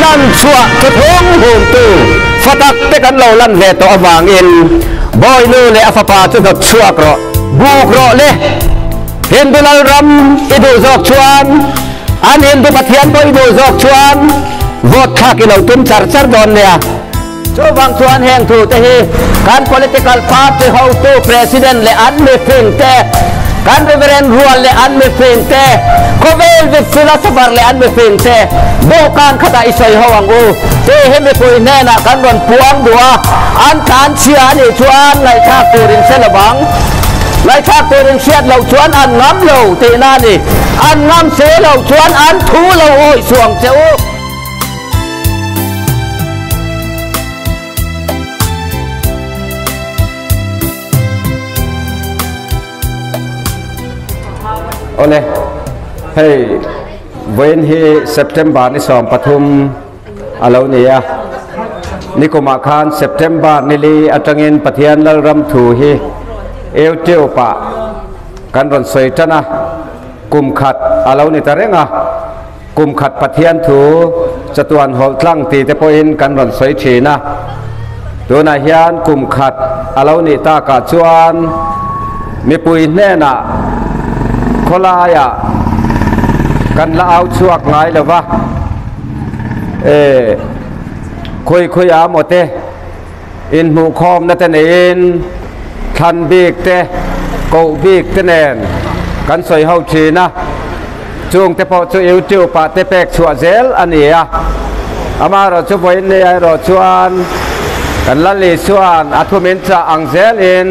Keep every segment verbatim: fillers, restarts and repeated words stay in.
นั่นชัวจะท้องหุ่นตู้ฟัดเตกันเราลั่นเวตัววางอินบอยลูเลอฟปาจุดชัวกรอบุกรอเลเห็นดูลรำอิดูจอกชวนอันเห็นดูปะเทียนบอยดูจอกชวนวอดข้ากินเราตุ้มจัดจัดดอนเนี่ยโจวังชวนแห่งถูกแต่ฮีการ political party เขาตู้ president และอันไม่เพียงแต่การ reverend รัวและอันไม่เพียงแต่ก็เวลวิฟิลาสบาร์และอันไม่เพียงแต่ดูการขดาอิสัยเขาวังอูเต้เห็นไม่คุยแน่นะการวันพวงดัวอันการเชียร์นี่ชวนไล่ชาตูรินเซลบังไล่ชาตูรินเชียร์เราชวนอันงำเราเตน่านี่อันงำเสียเราชวนอันทูเราโอ้ยส่วงเจ้าโอเลยเฮ้ยเว้นที่ September นี่สองปฐุมอะไรเนี่ยนี่ก็มาคาน September นี่ลีอัจฉริยปะเทียนแล้วรำถูฮีเอวเจียวปะกันรอนสวยจันนะกุมขัดอะไรนี่แต่เร่งอ่ะกุมขัดปะเทียนถูจตวนหัวตั้งตีแต่พอเห็นกันรอนสวยชีนะตัวนายยานกุมขัดอะไรนี่ตากาชวนมีปุยแน่น่ะคนลายอ่ะกันละเอาชวกไงเลยวะเออคุยคุยอาหมดเตอินหมูคอมนั่นแต่เองทันบีกเตโกบีกเตแนนกันสวยเฮาชีนะจงแต่พอช่วยเอวจิวปะเตเป็กชัวเซลอันนี้อ่ะอามาเราช่วยเนี่ยเราชวนกันละลีชวนอัทุเมนจะอังเซลอิน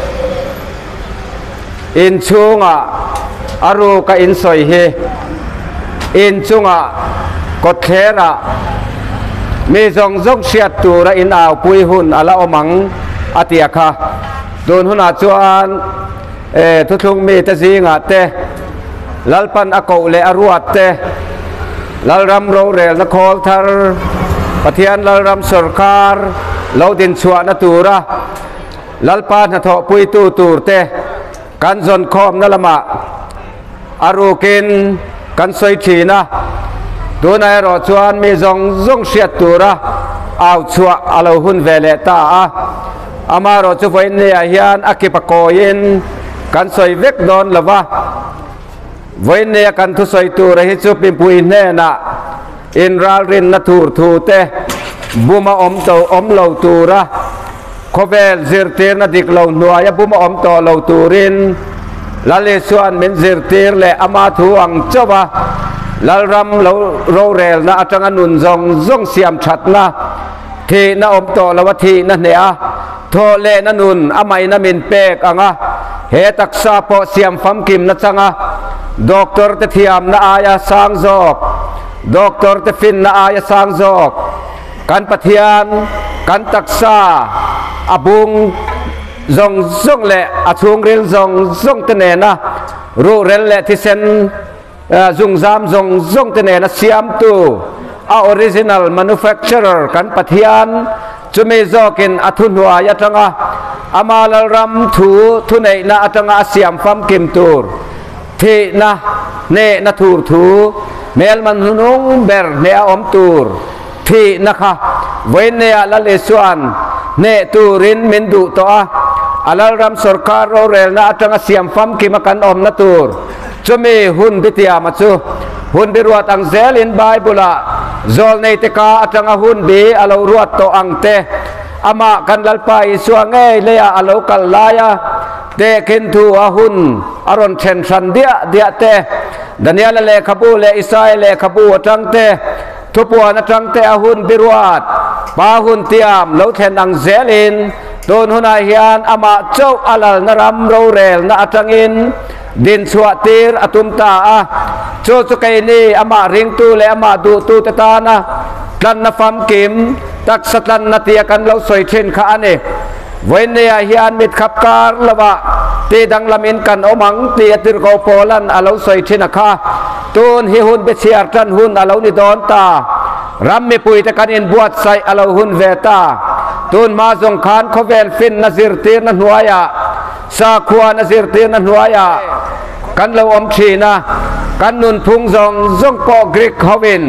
อินชุงอ่ะอารูกับอินสอยเฮอินจุงอ่ะกดเคระมีจงจงเชียดตัวระอินอาวปุยหุ่นอาละอมังอาเตียค่ะโดนหุ่นอาจวนเอทุกทุงมีแต่สิงห์เตลัลปันอโกเลอรวดเตลัลรำโรเรลนครทาร์ปะเทียนลัลรำสรคาร์เลาดินชวนตูระลัลปันหะทอปุยตูตูเตกันจนคอมนั่นละมาอารูกินกันสวยชีนะตัวนายรอชวนมีจงจงเสียตัวระเอาชัวอาลูหุ่นเวเลตาอามารอชวนเนี่ยฮิอันอักิปโกยินกันสวยเวกดอนละวะวันนี้กันทุสวยตัวระหิจุปิมปุยเน่นะอินราลินนัทูร์ทูเตบุมาอมโตอมเหลาตัวระโคเวลซิร์เตอร์นัดิกเหลาหน่วยบุมาอมโตเหลาตัวรินลาเลสวนมินซิร์เตอร์เลอามาทูอังเจ้าบะลาลรำเราโรเรลนะอาจารย์นุนจงจงเสียมชัดนะที่น่าอมโตละวัตีนั่นเนี่ยโทเลนันุนอามัยนามินเปกอ่ะเฮตักซาโปเสียมฟัมกิมนัจังอ่ะด็อกเตอร์เตทียมน่าอายาสังจอกด็อกเตอร์เตฟินน่าอายาสังจอกกันปะเทียนกันตักซาอาบุงจงจงเละอาชงเรลจงจงเตเนนะรูเรลเละที่เซนจงจามจงจงเตเนนะเสียมตูอาออริจินัลแมนูแฟคเจอร์กันปะเทียนจุเมจอกินอัทุนหัวยจังอ่ะอามาลรำถูทุนเนนะอัจังอ่ะเสียมฟัมกิมตูร์ที่นะเนนะทูร์ถูเมลมันนุงเบอร์เนออมตูร์ที่นะคะเวนเนอละเลสวนเนตูรินมินดูตัวอาลรำสรคาร์โรเรลนะจังเสียมฟัมกิมากันอมนัตูร์จะมีหุ่นพิทยามาจูหุ่นบิรวดอังเซลินไบบุลาจอลในเตกาจังหุ่นบีอาลรวดโตอังเตอามากันลัลไปสวงเอเลียอาลกัลลายาเตคินทูอาหุ่นอารอนเชนชันเดียเดียเตดันยาลเลขบูเลอิสราเอลเลขบูจังเตทุบวันจังเตอาหุ่นบิรวดปาหุ่นเตียมเลวเทนอังเซลินโดนหุนายานอามาเจ้าอาลนรำโรเรลนาจังอินดินสวตีร์อตุมตาโจจุกัยนีอามาริงตูเลอามาดูตูตตานะกันนฟัมกิมตักสัตลันนาเตียกันเราสวยเช่นข้านี่เวนเนียฮิอันมิดขับการละวะตีดังลามินกันอมังตีอติรโกโปลันอาเราสวยเช่นข้าตูนฮิฮุนเบเชียร์จันฮุนอาเรานิดอนตารำมีปุยตะกันอินบวชใส่อาเราฮุนเวตาตูนมาสงขานขเวลฟินนาซิรตีนันหัวยาซาควานาซิรตีนันหัวยากันเราอมชีนะกันนุนพุงจงจงปอกริกฮวิน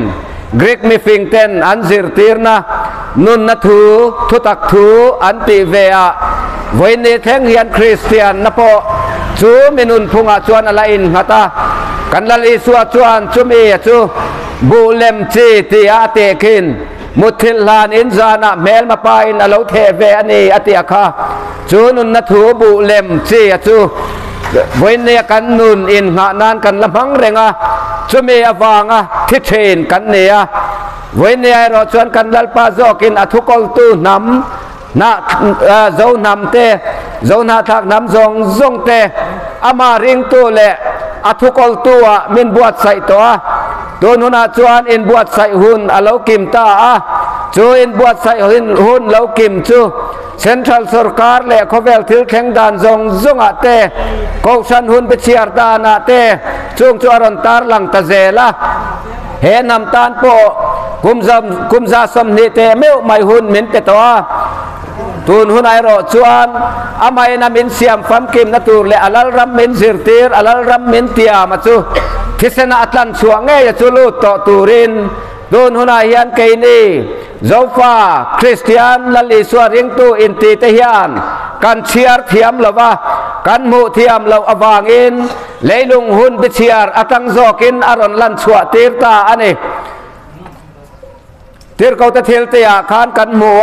กรีกมีฟิงเตนอันซิรตีร์นะนุนนัทูทุตักทูอันติเวะวันนี้แทงเฮียนคริสเตียนนะพอจูมินุนพุงอาจวนอะไรอินฮะตากันลลิสวจวนจูมีจูบูเลมจีตีอาเตกินมุทิลานอินจานะเมลมาปายนอลเทเวอันนี้อติอาคาจูนุนนัทูบูเลมจีจูวันนี้กันนุนอินหานานกันลำพังเรงะจูมีอวางะทิเชนกันเนี่ยวันนี้เราชวนกันลลปาโจกินอทุกอลตูนำนะเจ้านำเตะเจ้าหน้าทักนำทรงทรงเตะอามาริงตัวเละอทุกอลตัวมินบวชใส่ตัวตัวนุนาชวนอินบวชใส่หุ่นอาเลากิมตาอ่ะจูอินบวชใส่หุ่นหุ่นเลากิมจูเซ็นทรัลสุรการเละเขาเวลทิลแข่งดานทรงทรงอาเตะกองชันหุ่นไปเชียร์ดานาเตะจงจวรันตาร์หลังตะเจละเห็นนำตานโปกุมซามกุมซาสมนิเตเมวไม่หุ่นมินเตตัวตูนหุ่นไอโรชวนอาไม่นามินเสียมฟัมกิมนัตูเลอลัลรัมมินซิรตีร์อลัลรัมมินเตียมาจูคิสนาอัตลันสวงเงยจูลูตตูรินตูนหุ่นไอยันเกนีโจฟาคริสเตียนลลิสวริงตูอินตีเทียนกันเชียร์เทียมละวะกันมูเทียมเราอวางอินเลยลุงหุ่นไปเชียร์อัตังโจกินอารอนลันสวตีร์ตาอันนี้ตีร์เขาตะเทลเตียขานกันมัว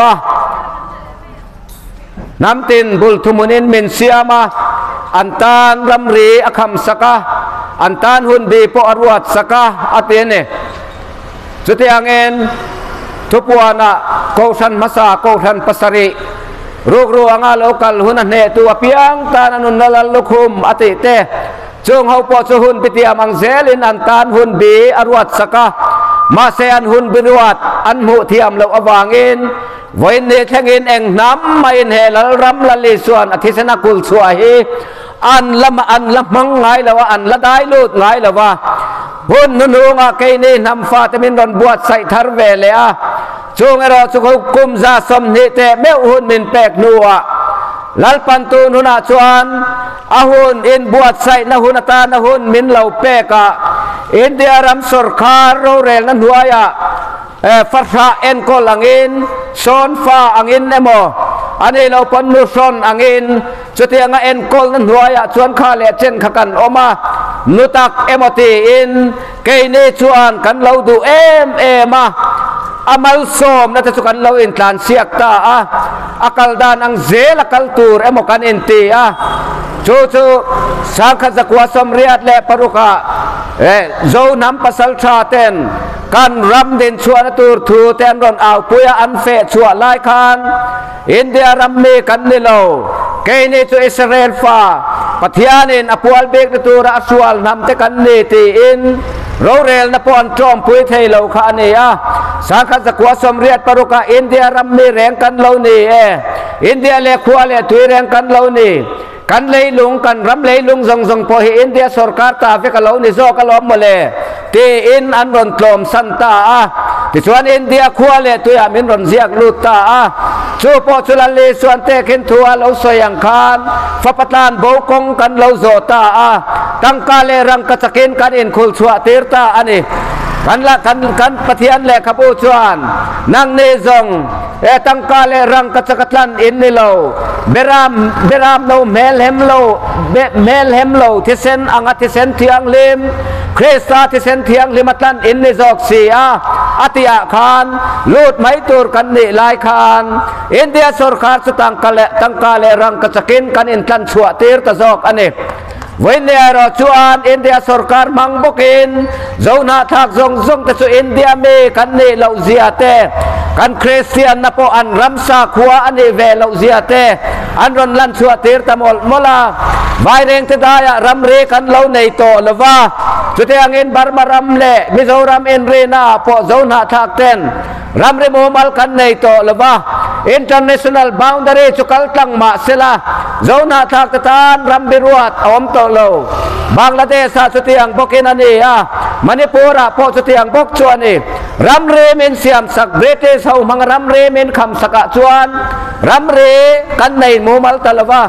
น้ำตินบุลทุมุนินมินเซียมาอันตานรำรีอคัมสกะอันตานหุ่นบีปอรวดสกะอัตเนสุดที่อังเงินทุกวันน่ะโกชันมาสาโกชันปัสริรูกรัวงาโลกัลหุ่นเนตัวเพียงตานุนลลุคุมอติเตจงเขาปอสุหุ่นปิเตียมังเซลินอันตานหุ่นบีอรวดสกะมาเซอันหุ่นบิรวดอันมุเทียมเราอวางเงินวันนี้แข่งเองน้ำไม่เห็นแล้วรำละลิส่วนอธิษณกุลสวยอันละอันละมังไงแล้วว่าอันละได้ลูดไงแล้วว่าหุ่นนุ่งอาเกนี่นำฟาตมินรอนบวชใส่ทารเวลียช่วงเราสุขกุมซาสมนิเตเมหุ่นมินแปกนัวลัลปันตูนุนาชวนอาหุ่นอินบวชใส่นาหุนตานาหุ่นมินเหล่าเปกะอินเดียรัมสุรคาร์โรเรลนั้นหัวยะฟัดฟ้าเอ็นโกลังอินโซนฟ้าอังอินเอโมอันนี้เราปนนุชนอังอินจุดที่อังเอ็นโกลนั้นหัวยะชวนข้าเลี้ยเช่นขักันออกมานุตักเอโมตีอินเกยชวนกันเราดูเอ็มเอมาอามัลโซมนั่นจะสุกันเราอินทานเสียกตาอ่ะอักลดานอังเซลกัลตูร์เอโมกันอินตีอ่ะจูจูสังขจักวาสมเรียดและปรุกะเอโจน้ำปัสสาวะชาเตนกันรำเดินชัวนตูร์ทูเตนรอนเอาปุยอันเฟชัวไลคันอินเดียรำมีกันนิโลเกยนิจูอิสราเอลฟ้าปัทยานินอพวลเบกตูระสวลนำเตกันนิตีอินโรเรลนปอนจอมปุยเทยเหลาขานียสังขจักวาสมเรียดปรุกะอินเดียรำมีแรงกันเหลานีเออินเดียเล็กขวาเล็กตุยแรงกันเหลานีกันเลยลุงกันรำเลยลุงทรงทรงพอเห็นอินเดียสรการตาเฟกเหลานีโซกล้อมมาเลยที่อินอันรอนตลมสันตาที่ส่วนอินเดียขวาเล็กตุยอามินรอนเสียกลุตาชูปอจุลันเลส่วนเตกินทัวเราสยังคานฟัปตานโบกงกันเราโซตาตั้งกาเลรังกัจกินกันอินคุลสวะเตอร์ตาอันนี้กันละกันกันปฏิยันแหลกขบูชวนนางเนซงเอตั้งกาเลรังกัจกัตลันอินนิโลเบรามเบรามโนเมลเฮมโลเมลเฮมโลที่เซนอังที่เซนเทียงลิมคริสตาที่เซนเทียงลิมัตลันอินนิจอกเสียอติอาคานลูดไม้ตูร์กันนิลายคานอินเดียสรคาสตังกาเลตั้งกาเลรังกัจกินกันอินทันสวะเตอร์ตะจอกอันนี้วันนี้เราชวนอินเดียสรการมังบุกินเจ้าหน้าทักจงจงแต่สุอินเดียเมกันนี่เราเสียเตกันคริสเตียนนับอันรัมซาขัวอันนี้เวเราเสียเตอันรอนลันชัวเตอร์ตะมอลมลาไวเรงติดายรัมเรกันเราในโตลวะจุดที่อังอินบาร์มารัมเล่มิโซรัมเอ็นเรนาพอเจ้าหน้าทักเต้นรัมเรโมมัลกันในโตลวะ international boundary จุกัลตังมาเสลาเจ้าหน้าทักตานรัมบิรวดอมโตโลบังลาเทศจุดที่อังบกินันนี่อะมณิปุระพอจุดที่อังบกชวนนี่รัมเรมินเสียมสักเบรเตสเอามังรัมเรมินคำสักจวนรัมเรกันในโมมัลตลวะ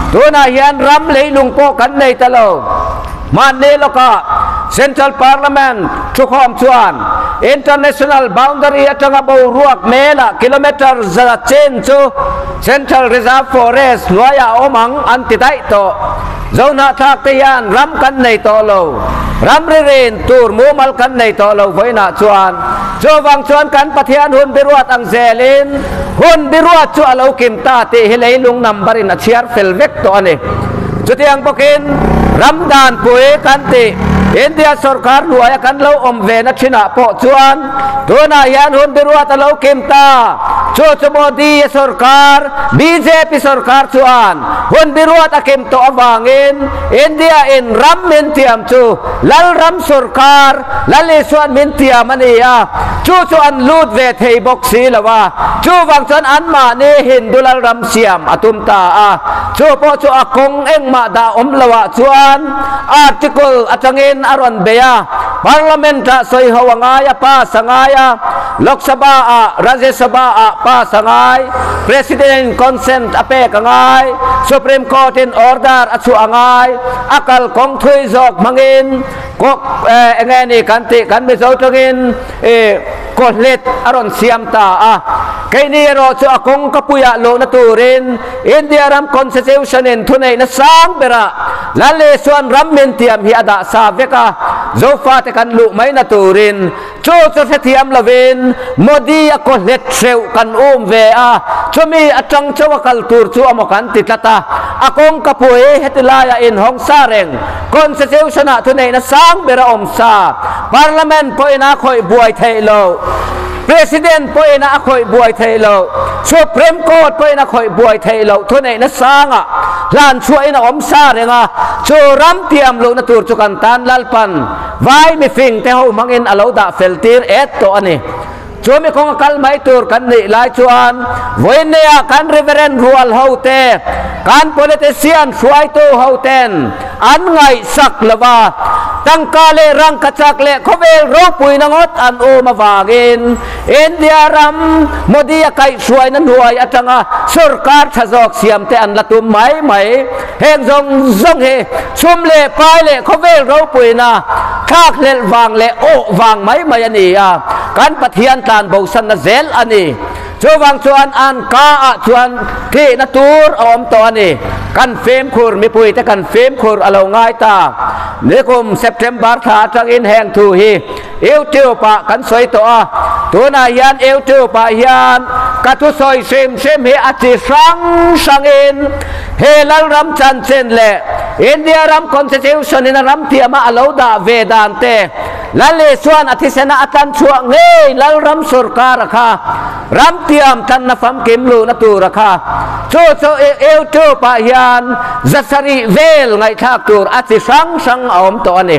ตัวนาเฮียนรำเลยลุงโปกันในตะโลมันเนลก็ Central Parliament ชุกหอมชวน International Boundary จังหวัดบัวรวกเมลกิโลเมตรจะเชนจู Central Reserve Forest หน่วยอมังอันติได้โตเจ้าหน้าทักเตียนรำกันในโตโลรำเรียนตูร์มูมัลกันในโตโลไว้นาชวนโจวังชวนกันปะเทียนหุ่นบิรวดอังเซลินหุ่นบิรวดชัวเลวกิมตาติฮิเลลุงนำบริณเชียร์ฟิลเวกตัวนี้จุดyang pokin Ramadan puye kanti India sarkar luaya kan lau om vena china po chuan tuna yan hun biruat lau kimta chu chu modi sarkar B J P sarkar chuan hun biruat akim to awangin India in ram min tiam chu lal ram sarkar lal suan min tiam ania chu chuan lut ve thei bok si lawa chu wang chuan an ma ni hindu lal ram siam atum ta a chu po chu akong eng ma da om lawa chuan article atangin aron beya parliament ta soi hawangaya pa sangaya lok sabha a rajya sabha a pa sangai president consent ape kangai supreme court in order achu angai akal kong thui jok mangin kok engeni kanti kan be zo tangin e kohlet aron siam ta a kaini ro chu akong kapuya lo na turin India ram constitution in thunei na sang bera lale suan ram men tiam hi ada sa veka zofa te kan lu mai na turin chu chu se tiam lavin modi a kohlet seu kan um ve a chumi atang chawakal tur chu amokan titata akong kapue hetilaya in hong sareng constitution a thunei na sang bera om sa parliament po ina khoi buai thailo President po ina ako'y buhay tayo Supreme Court po ina ako'y buhay tayo tunay na sanga lan suay na omsari nga suram tiam lo na turcho kantan lalpan vai mi fing te ho mangin alaw da feltir eto ani Chumi kong kalmay tur kan ni lai chuan voin niya kan reverend rual haute kan politician suay to hauten an ngay sak lava tangkale rang kachakle kovel ropui nangot an o mavagin India ram modi kai suay nan huay atanga surkar chazok siam te an latum mai mai heng zong zong he chumle paile kovel ropui na khak lel wang le o wang mai mai ani a kan pathian tan bausan na zel ani chu wang chuan an ka a chuan thi na tur om to ani kan fem khur mi pui te kan fem khur alo ngai ta nikum September tha tang in heng thu hi eu tiu pa kan soi to a tu na yan eu tiu pa yan ka tu soi sem sem he ati sang sang in he lal ram chan chen le India ram constitution in ram tiama alo da vedante lale suan ati sena atan chuang ngei lal ram sarkar kha ram tiam tan na fam kim lu na tu rakha chu chu eu tu pa yan zasari vel ngai thak tur ati sang sang om to ani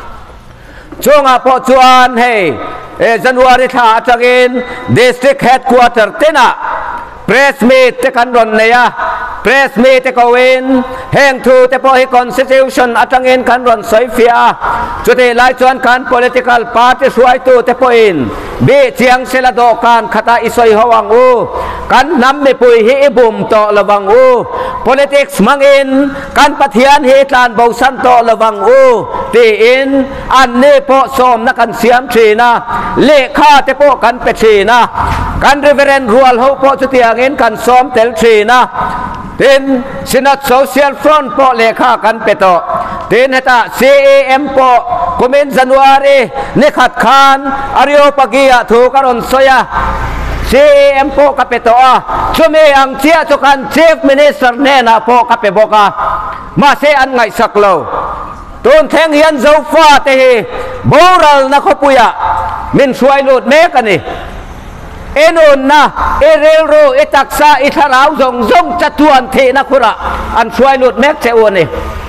chunga po chuan hey e January tha atangin district headquarter tena press meet te kan ron neya press meet te kawin heng thu te po hi constitution atangin kan ron soifia chute lai chuan kan political party suai tu te po in bi chiang sela do kan khata isoi hawang u kan nam me pui hi ibum to lawang u politics mangin kan pathian hi tlan bausan to lawang u ti in an ne po som na kan siam thina le kha te po kan pe thina kan reverend rual ho po chutiangin kan som tel thina tin sinat social front po le kha kan pe to tin heta C A M po kumin January ne khat khan aryo pagia thu karon soya C A M po kapeto a chumi ang chia chukan chief minister ne na po kape boka ma se an ngai saklo tun theng hian zo fa te hi boral na khopuya min suai lut me kani enon na erel ro etaksa itharau zong zong chatuan the na khura an suai lut mek che oni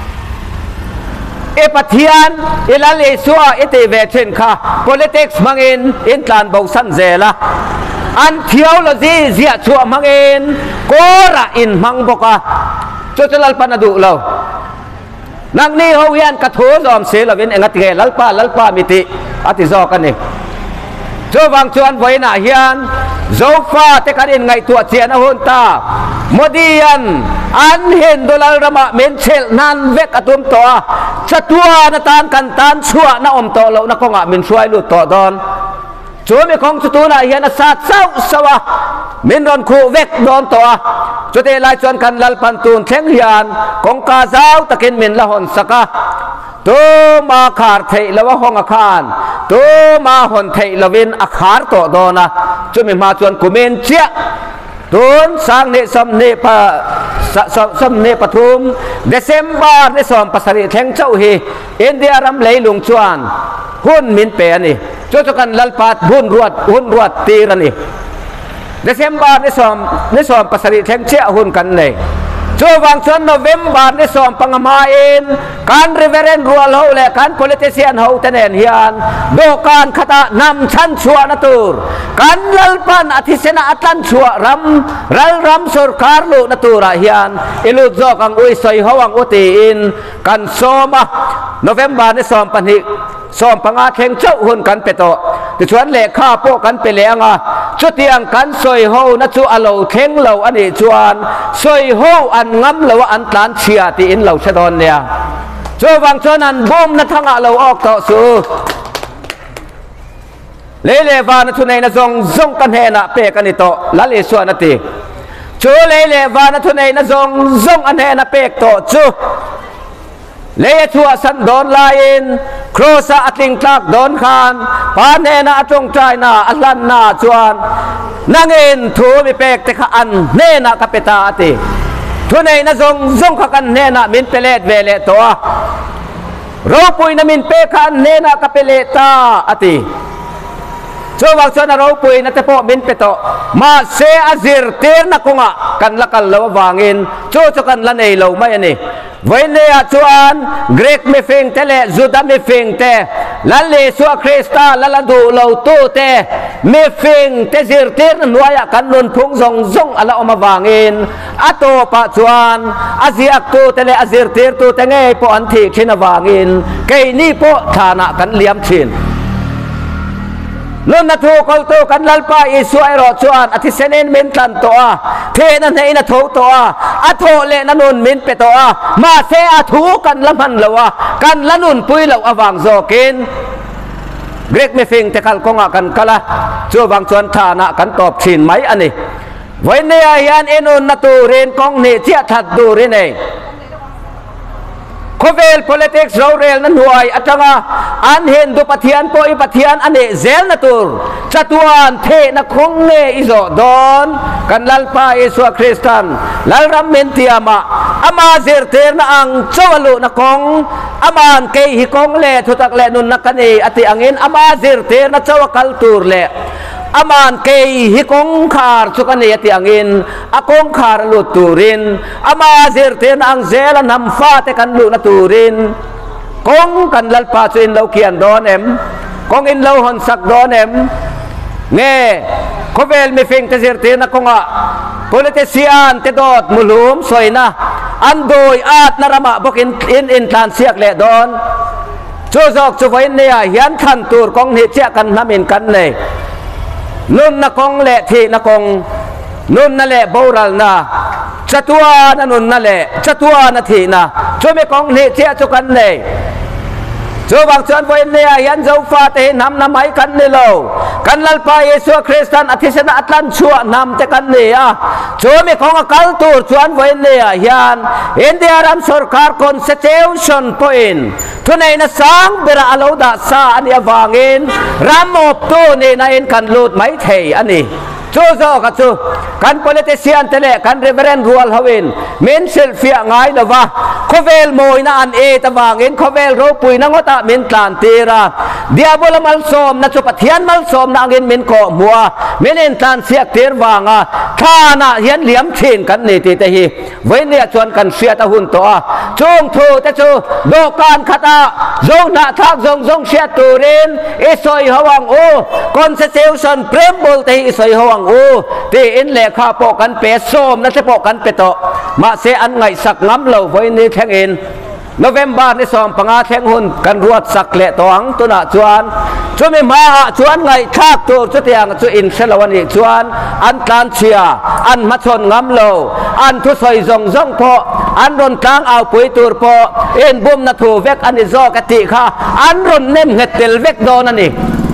e pathian ilal e suwa ete ve chen kha politics mangin in tlan bau san zela an theology zia chua mangin kora in mang boka chotalal panadu lo nang ni ho yan ka tho zom se lovin engat ge lalpa lalpa miti ati zo kan ni cho vang chuan voi na hian zofa te kan in ngai tua chian a hun ta modian an hen dollar rama men chel nan vek atum to a chatua na tan kan tan chua na om to lo na konga min suai lu to don chu mi khong chu tu na hian a sat sau sawa min ron khu vek don to a chu te lai chuan kan lal pan tun thleng hian kong ka zau takin min la hon saka tu ma khar thei lawa hong a khan tu ma hon thei lovin a khar to dona chu mi ma chuan kumen chia tun sang ne sam ne pa sam ne pathum December ne som pasari thleng chau hi India ram leilung chuan hun min pe ani chu chu kan lalpat hun ruat hun ruat tir ani December ne som ne som pasari thleng chia hun kan nei chu wang chuan November ne som pangama in kan reverend rual ho le kan politician ho tenen hian do kan khata nam chan chua na tur kan lalpan athisena atlan chua ram ral ram sarkar lu na tura hian ilu jok ang ui soi hawang uti in kan soma November ne som panhi som panga theng chau hun kan peto ti chuan le kha po kan pe le anga chu tiang kan soi ho na chu alo theng lo ani chuan soi ho an ngam lo an tlan chia ti in lo chadon nia chu wang chuan an bom na thanga lo ok to su le le va na thu nei na zong zong kan he na pe kan ito la le suan na ti chu le le va na thu nei na zong zong an he na pe to chu le chua san don lain krosa atling tlak don khan pane na atong trai na atlan na chuan nangin thu mi pek te kha an ne na kapeta ati thu nei na zong zong kha kan ne na min pelet vele to ro pui na min pe khan ne na kapele ta ati chu wang chuan ro pui na te po min peto ma se azir ter na kunga kan lakal lo wangin chu chu kan la nei lo mai ani với nè chuan Greg mi phing te le Judah mi phing te lan le suwa Krista lan lan du lo tu te mi phing te zir tir nuaya kan nun phung zong zong ala oma wangin ato pa chuan aziak tu te le azir tir tu te nge po an thi thina wangin kei ni po thana kan liam thin luôn na thu kol tu kan lalpa isuai ro chuan athi senen min tan to a the na nei na tho to a a tho le na nun min pe to a ma se a thu kan laman lawa kan lanun pui lo awang zo kin Greg mi phing te kal konga kan kala chu wang chuan thana kan top thin mai ani voi ne hian enun na tu ren kong ne chia that du ri nei Kovel politics rorel nan huay atanga an hen do pathian po i pathian ane zel na tur chatuan the na khong ne izo don kan lalpa Yesu Kristan lalram mentiama ama zir ter na ang chawalu na kong aman kay hikong le thutak le nun nakani ati angin ama zir ter na chawakal tur le aman kay hikong khar chukani ati angin akong khar lu turin ama zir ter na ang zel nam fa te kan lu na turin kong kan lalpa chu in lo kian don em kong in lo hon sak don em nge kovel mi fing te zir ter na konga politician te dot mulum soina andoi at narama bokin in in tlan siak le don chu jok chu voin ne hian khan tur kong ni chia kan namin kan ne nun na kong le thi na kong nun na le boral na chatua na nun na le chatua na thi na chu me kong ni chia chu kan ne chu wang chuan voin ne hian zo fa te nam na mai kan ne lo kan lalpa Yesu Kristan athisena atlan chua nam te kan ne a chu me kong akal tur chuan voin ne hian India ram sarkar constitution point thunai na sang bera aloda sa ani awangin ramop tu ne na in kan lut mai thei ani chu zo ka chu kan politician tele kan reverend rual hawin min selfia ngai lawa khovel moi na an e tawangin khovel ro pui na ngota min tlan tira diabol mal som na chu pathian mal som na angin min ko mua min in tlan siak tir wanga thana hian liam thin kan ni ti te hi voi ne chuan kan sia ta hun to a chung thu te chu do kan khata zong na thak zong zong sia turin e soi hawang o constitution prembol te i soi hawang o ti in le kha po kan pe som na te po kan pe to ma se an ngai sak ngam lo voi ni theng in โนเวมบาร์ในสองปังอาแทงหุ่นกันรวดสักเละตองตัวน่ะชวนชวนไม่มาชวนไงทากตัวชุดเตียงชุดอินเซลวันอีกชวนอันการเชียอันมาชนงำโลอันทุสอยจงจงพออันรนกลางเอาปุ๋ยตูร์พอเอ็นบุมนาทูเวกอันนิโซกติค่ะอันรนเนมเฮตเตลเวกโดนันนี่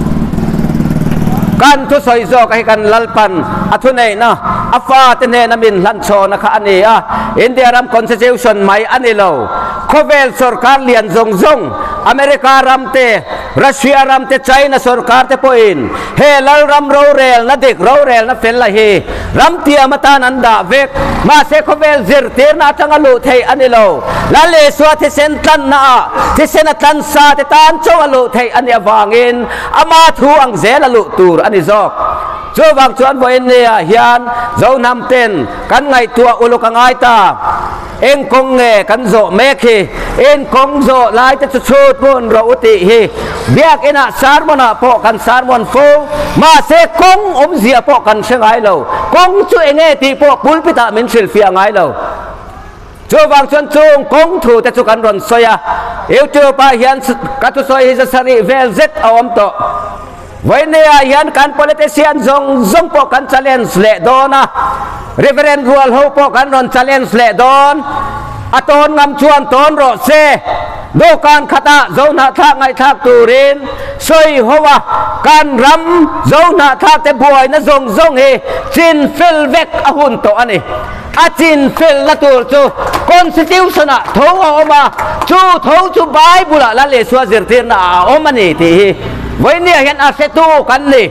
การทุสอยโซกให้กันลัลปันอัทุเนนะอัฟาเตเนนามินลันโชนะคะอันนี้อ่ะอินเดียรัมคอนสติทูชันใหม่อันนี้เราโคเวลสุรการเลียนจงจงอเมริการัมเตรัสเซียรัมเตไชน่าสุรการเตปอินเฮลัลรัมโรเรลนาเด็กโรเรลนาเฟลละเฮรัมเตียมาตานันดาเวกมาเซโคเวลซิร์เตอร์นาจังลุเทอันนี้เราลาเลสวาเทเซนตันนาเทเซนตันซาเตตันจงลุเทอันนี้วางินอามาทูอังเซลลุตูร์อันนี้จอกโจบางชวนบ่เอ็นเนี่ยเฮียนเจ้านำเต้นกันไงตัวอุลุกังไอตาเอ็งคงเงกันโจเมคีเอ็งคงโจลายจะชุดมุนเราอุติฮีเบียกเอ็น่ะสารมนะพอกันสารมนฟูมาเสกคงอมเสียพอกันเชงไงเราคงช่วยเงตีพอปุลปิตามินสิลฟียไงเราโจบางชวนจงคงถูแต่จุกันรอนสอยเอวเจอปะเฮียนกัตุสอยฮิจะสรีเวลเซ็ตเอาอมโตวันนี้ยันการ politician จงจงพอกัน challenge เละโดนนะ reverend รัวเขาพอกันรอน challenge เละโดนอัตนงำชวนตนรอเซดูการขัดเจ้าหน้าทักไงทักตูรินสวยหัวการรำเจ้าหน้าทักแต่บวยนะจงจงเฮจินฟิลเวกอหุนโตอันนี้อาจินฟิลละตัวจู constitution อะทูออกมาจูทูจูไบเบิลละเลสวาซิร์ตินะออกมานี่ทีวันนี้เห็นอาเซตูกันนี่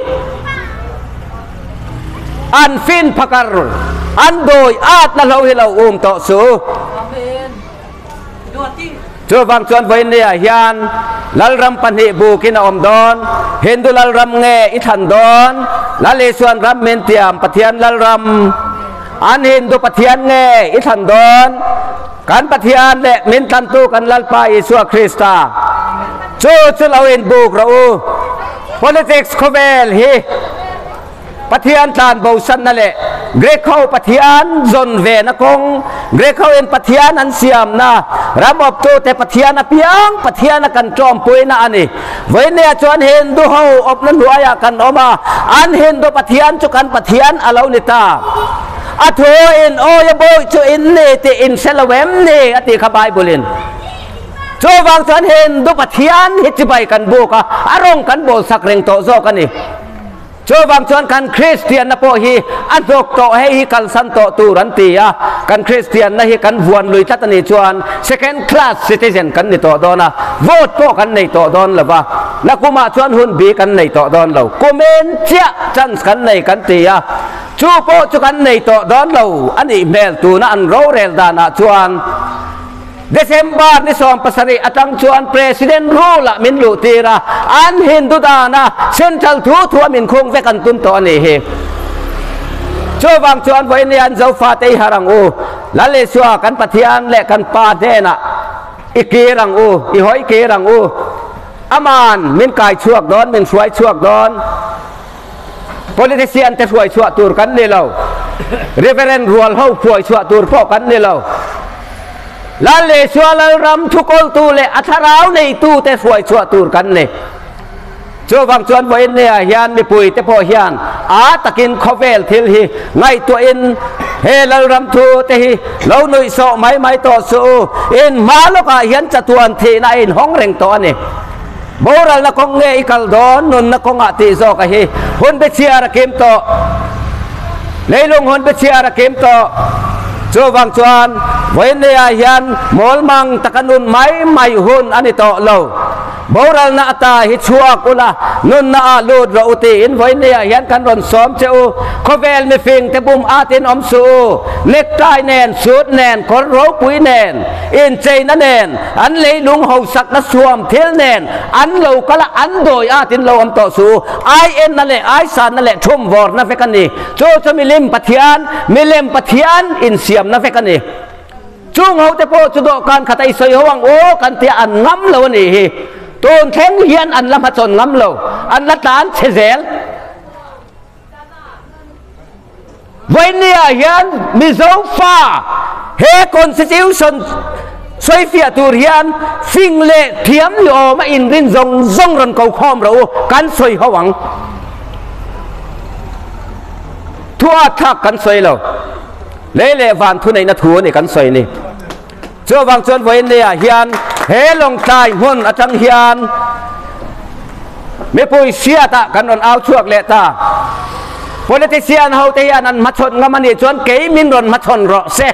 อันฟินพักรอันโดยอาตเราให้เราอุ้มต่อสู้ช่วยฟังชวนวันนี้เห็นลัลรัมปันหิบุกินอมดอนเห็นดูลัลรัมเงอิทันดอนลัลเลสวนรัมเมนเตียมปะเทียนลัลรัมอันเห็นดูปะเทียนเงอิทันดอนการปะเทียนและมินตันตูกันลัลปาอิสวาคริสตาช่วยช่วยเราเห็นบุกเรา politics เขาเวลฮีปะเทียนตานบูชันนั่นแหละเกรกเขาปะเทียนจนเวนักงเกรกเขาเอ็นปะเทียนอันเสียมนะระบบตัวแต่ปะเทียนเพียงปะเทียนกันจอมปุยนะอันนี้วันนี้ชวนเห็นดูเขาอบนั้นหัวยากันออกมาอันเห็นดูปะเทียนจุกันปะเทียนอาเลานิตาอัฐอินโอยบอยจุอินเนติอินเซลเวมเนอติขบายบุลินโจวางชวนเห็นดูปะเทียนฮิจิบายกันบุกะอารมณ์กันโบสักเร่งโตโซกันนี่โจบางชวนกันคริสเตียนนะพอฮีอันตกโตให้ฮีกันสันโตตูรันตีอะกันคริสเตียนนะฮีกันวนลุยทัตนิชวน second class citizen กันนี่โตโดนะโหวตโตกันในโตโดนหรือวะแล้วกูมาชวนหุ่นบีกันในโตโดนเรากูเมนเจ้าจันส์กันในกันตีอะชูโปจุกันในโตโดนเราอันนี้เมลตูนะอันโรเรลดานะชวนเดซ ember นี่สองภาษาอังกฤษอัตังชวน president รู้ละมินลูตีระอันฮินดูดานะเซ็นทรัลทูทัวมินคงเวกันตุนตัวนี้เฮช่วยบางชวนไว้ในอันเจ้าฟาเตหารังอูละเลสัวกันปะเทียนและกันปาเทนะอีเกรังอูอีหอยเกรังอูอามานมินกายชวกดอนมินสวยชวกดอน politician แต่สวยชวกตูร์กันนี่เรา reverend รัวเขาสวยชวกตูร์พ่อกันนี่เราลาเลชัวลารำทุกคนตูเลอัธราวในตูแต่สวยชัวตูกันเลยช่วยฟังชวนบ่อินเนี่ยเฮียนมีปุยแต่พอเฮียนอาตะกินคอเวลทิลฮีไงตัวอินเฮลารำทูแต่ฮีเราหนุ่ยโซไม่ไม่ต่อสู้อินมาลูกเฮียนจะทวนทีน่ะอินห้องเร่งตัวนี่โบราณนักงเงยกัลดอนนุนนักงอาติโซกะฮีหุ่นเบชีอาระเกมโตเลยลงหุ่นเบชีอาระเกมโตช่วยฟังชวนวันนี้ยันมอลมังตะกันนุนไม่ไม่หุ่นอันนี้ต่อเราโบราณนาตาฮิชัวกุละนุนนาลูดเราอุติอินวันนี้ยันกันรอนซ้อมเจ้าขเวลไม่ฟิงแต่บุมอาตินอมสูเล็กใต้แนนสุดแนนคนรู้ปุยแนนอินใจนั่นแนนอันเลยลุงเฮาสักนัสวมเทลแนนอันเราก็ละอันโดยอาตินเราอันต่อสู้ไอเอ็นนั่นแหละไอซานนั่นแหละชุ่มวอร์นั่นเฟกันนี่โจจะมีเล่มปะเทียนมีเล่มปะเทียนอินเสียมนั่นเฟกันนี่จุงเขาแต่พอจุดการขัดไอเสียวังโอ้กันเตียอันง้ำเรานี่ตูนแทงเฮียนอันละมาจนง้ำเราอันละตานเฉเซลวันนี้เฮียนมีโซฟาเฮคอนสติทูชันสวยเฟียตูเรียนฟิงเล่เทียมโยมาอินรินจงจงรันเกาคอมเรากันสวยเขาหวังทั่วทักกันสวยเราเล่เล่วันทุนในนัทัวนี่กันสวยนี่เจ้าวังจนไว้เนี่ยเฮียนเฮลงใจหุ่นอาจารย์เฮียนไม่ปุยเสียตากันนนเอาช่วงเละตา politician เฮาเตียนันมาชนงามันนี่จวนเก๋มินรนมาชนรอเซ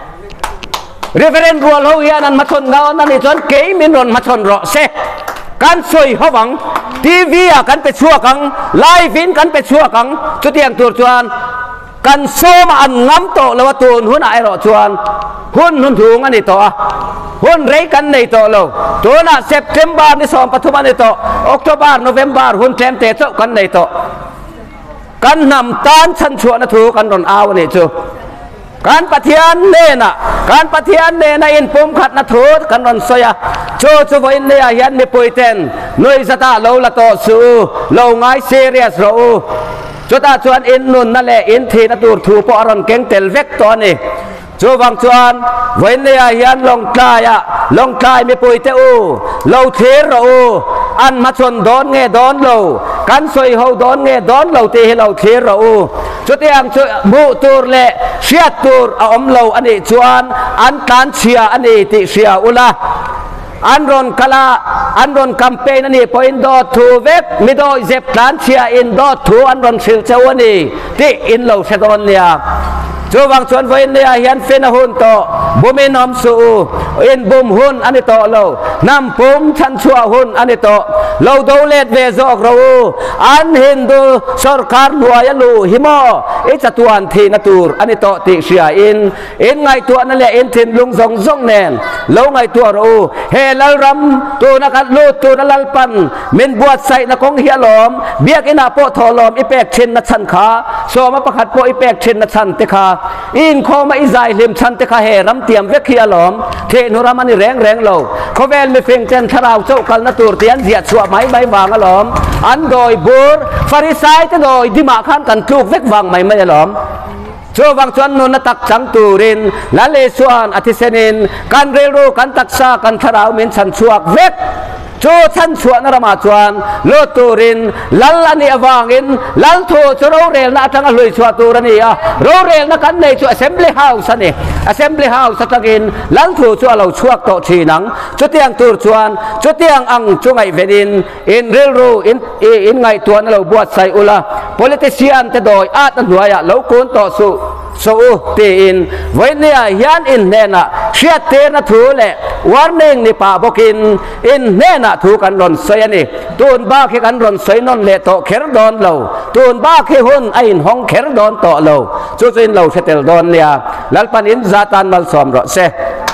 referendum รัวเฮาเฮียนันมาชนงามันนี่จวนเก๋มินรนมาชนรอเซการสวยเขาหวังทีวีกันไปชั่วกังไลฟ์ฟินกันไปชั่วกังจุดเตียงตัวจวนกันโซมาอันง้ำโตแล้วว่าตัวหุ่นไอรอจวนหุ่นหุ่นถุงอันนี้ต่อหุ่นเรกันในต่อเราตัวน่ะเซปเทมเบอร์นี่สองปัทุมันในต่อออกโทเบอร์โนเวมเบอร์หุ่นเทมเตะกันในต่อกันนำตานชันชวนถูกันรอนเอาเนี่ยจูการปะเทียนเนน่ะการปะเทียนเนน่ะอินปุ่มขัดนัทูกันรอนสยาโจจูบอินเนียยันมีปุยเตนนุยสตาเราละโตสูเราง่ายเซียสเราจุดอาชวนอินนุนนั่นแหละอินทีนัตูถูปอรอนเก่งเตลเวกตัวนี้จูวังชวนเวนเนียยันลงกายอะลงกายมีปุยเตอูเราเทเราอันมาชนโดนเงดอนเรากันสวยเฮาโดนเงดอนเราเตะเราเทเราจุดยังจุดมูตูร์เละเชียตูร์อมเราอันนี้ชวนอันการเชียอันนี้ติเชียอุลาอันรอนกลาอันรอนคัมเปญนี่พออินดอทูเวกมิโดเจ็บการเชียอินดอทูอันรอนสิลเจวนี่ที่อินเราเสดอนเนี่ยจูวังชวนไว้เนี่ยเห็นฟินหุ่นโตบุมินอมสูอินบุมหุ่นอันนี้โตเรานำปุ่มชันชัวหุ่นอันนี้โตเราดูเลดเวซอกเราอันฮินดูสรการลัวยลูหิมออิจตัวอันทีนตูร์อันนี้โตติเชียอินอินไงตัวนั่นแหละอินทินลุงซงซงแนนเราไงตัวเราเฮลัลรำตัวนักลูตัวนัลปันมินบวชใส่นักงเฮียหลอมเบียกินาโปทอลอมอีเป็กเชนนัชันขาโซมาประคัดโปอีเป็กเชนนัชันเตขาอินโคมาอิใจลิมชันเตขาเฮรำเตียมเวกเฮียหลอมเทนุรามันนี่แรงแรงเราเขาเวลไม่เฟิงเจนทาราวเจ้ากัลนตูร์เตียนเสียชัวไม้ใบวางหลอมอันโดยบูร์ฟาริไซต์โดยดิมาขันกันทุกเวกวางไม้ไม่หลอมชัววังชวนนุนตักจังตูรินละเลสวนอธิเสนินกันเรรูกันตักซากันทาราวมินชันชัวเวกโจชันชัวนรมาชวนโลตูรินลัลลานีอวังอินลัลโตจโรเรลนาทังลุยชัวตูรนีอะโรเรลนักันในชัว assembly house นี่ assembly house ทักอินลัลโตชัวเราชัวโตชีนังจุดเตียงตูรชวนจุดเตียงอังจุงไอเวดินอินเรลรูอินอินไงตัวนเราบวชใส่อุลา politician จะโดยอาตันหัวยะเราคนต่อสู้สู้ตีอินไว้เนี่ยยันอินเนน่ะเชียเตนะถูเละวันหนึ่งนี่ป่าบกินอินเนน่ะถูกันรอนสวยนี่ตูนบ้าแค่กันรอนสวยนนเละโตเขรดอนเราตูนบ้าแค่หุ่นไอ้ห้องเขรดอนโตเราจู่จินเราเชตลดอนเนี่ยแล้วปันอินซาตานมัลสอมรอเซ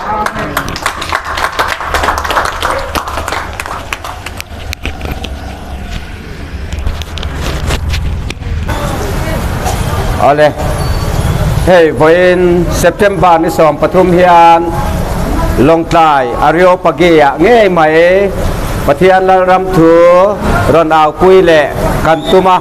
เอาเลยเฮ้ยวันเซปเทมเบอร์นี่สองปฐุมเฮียนลงใต้อาริโอปเกียง่ายไหมปะเทียนละรำถูรอนเอาคุยเละกันตุมา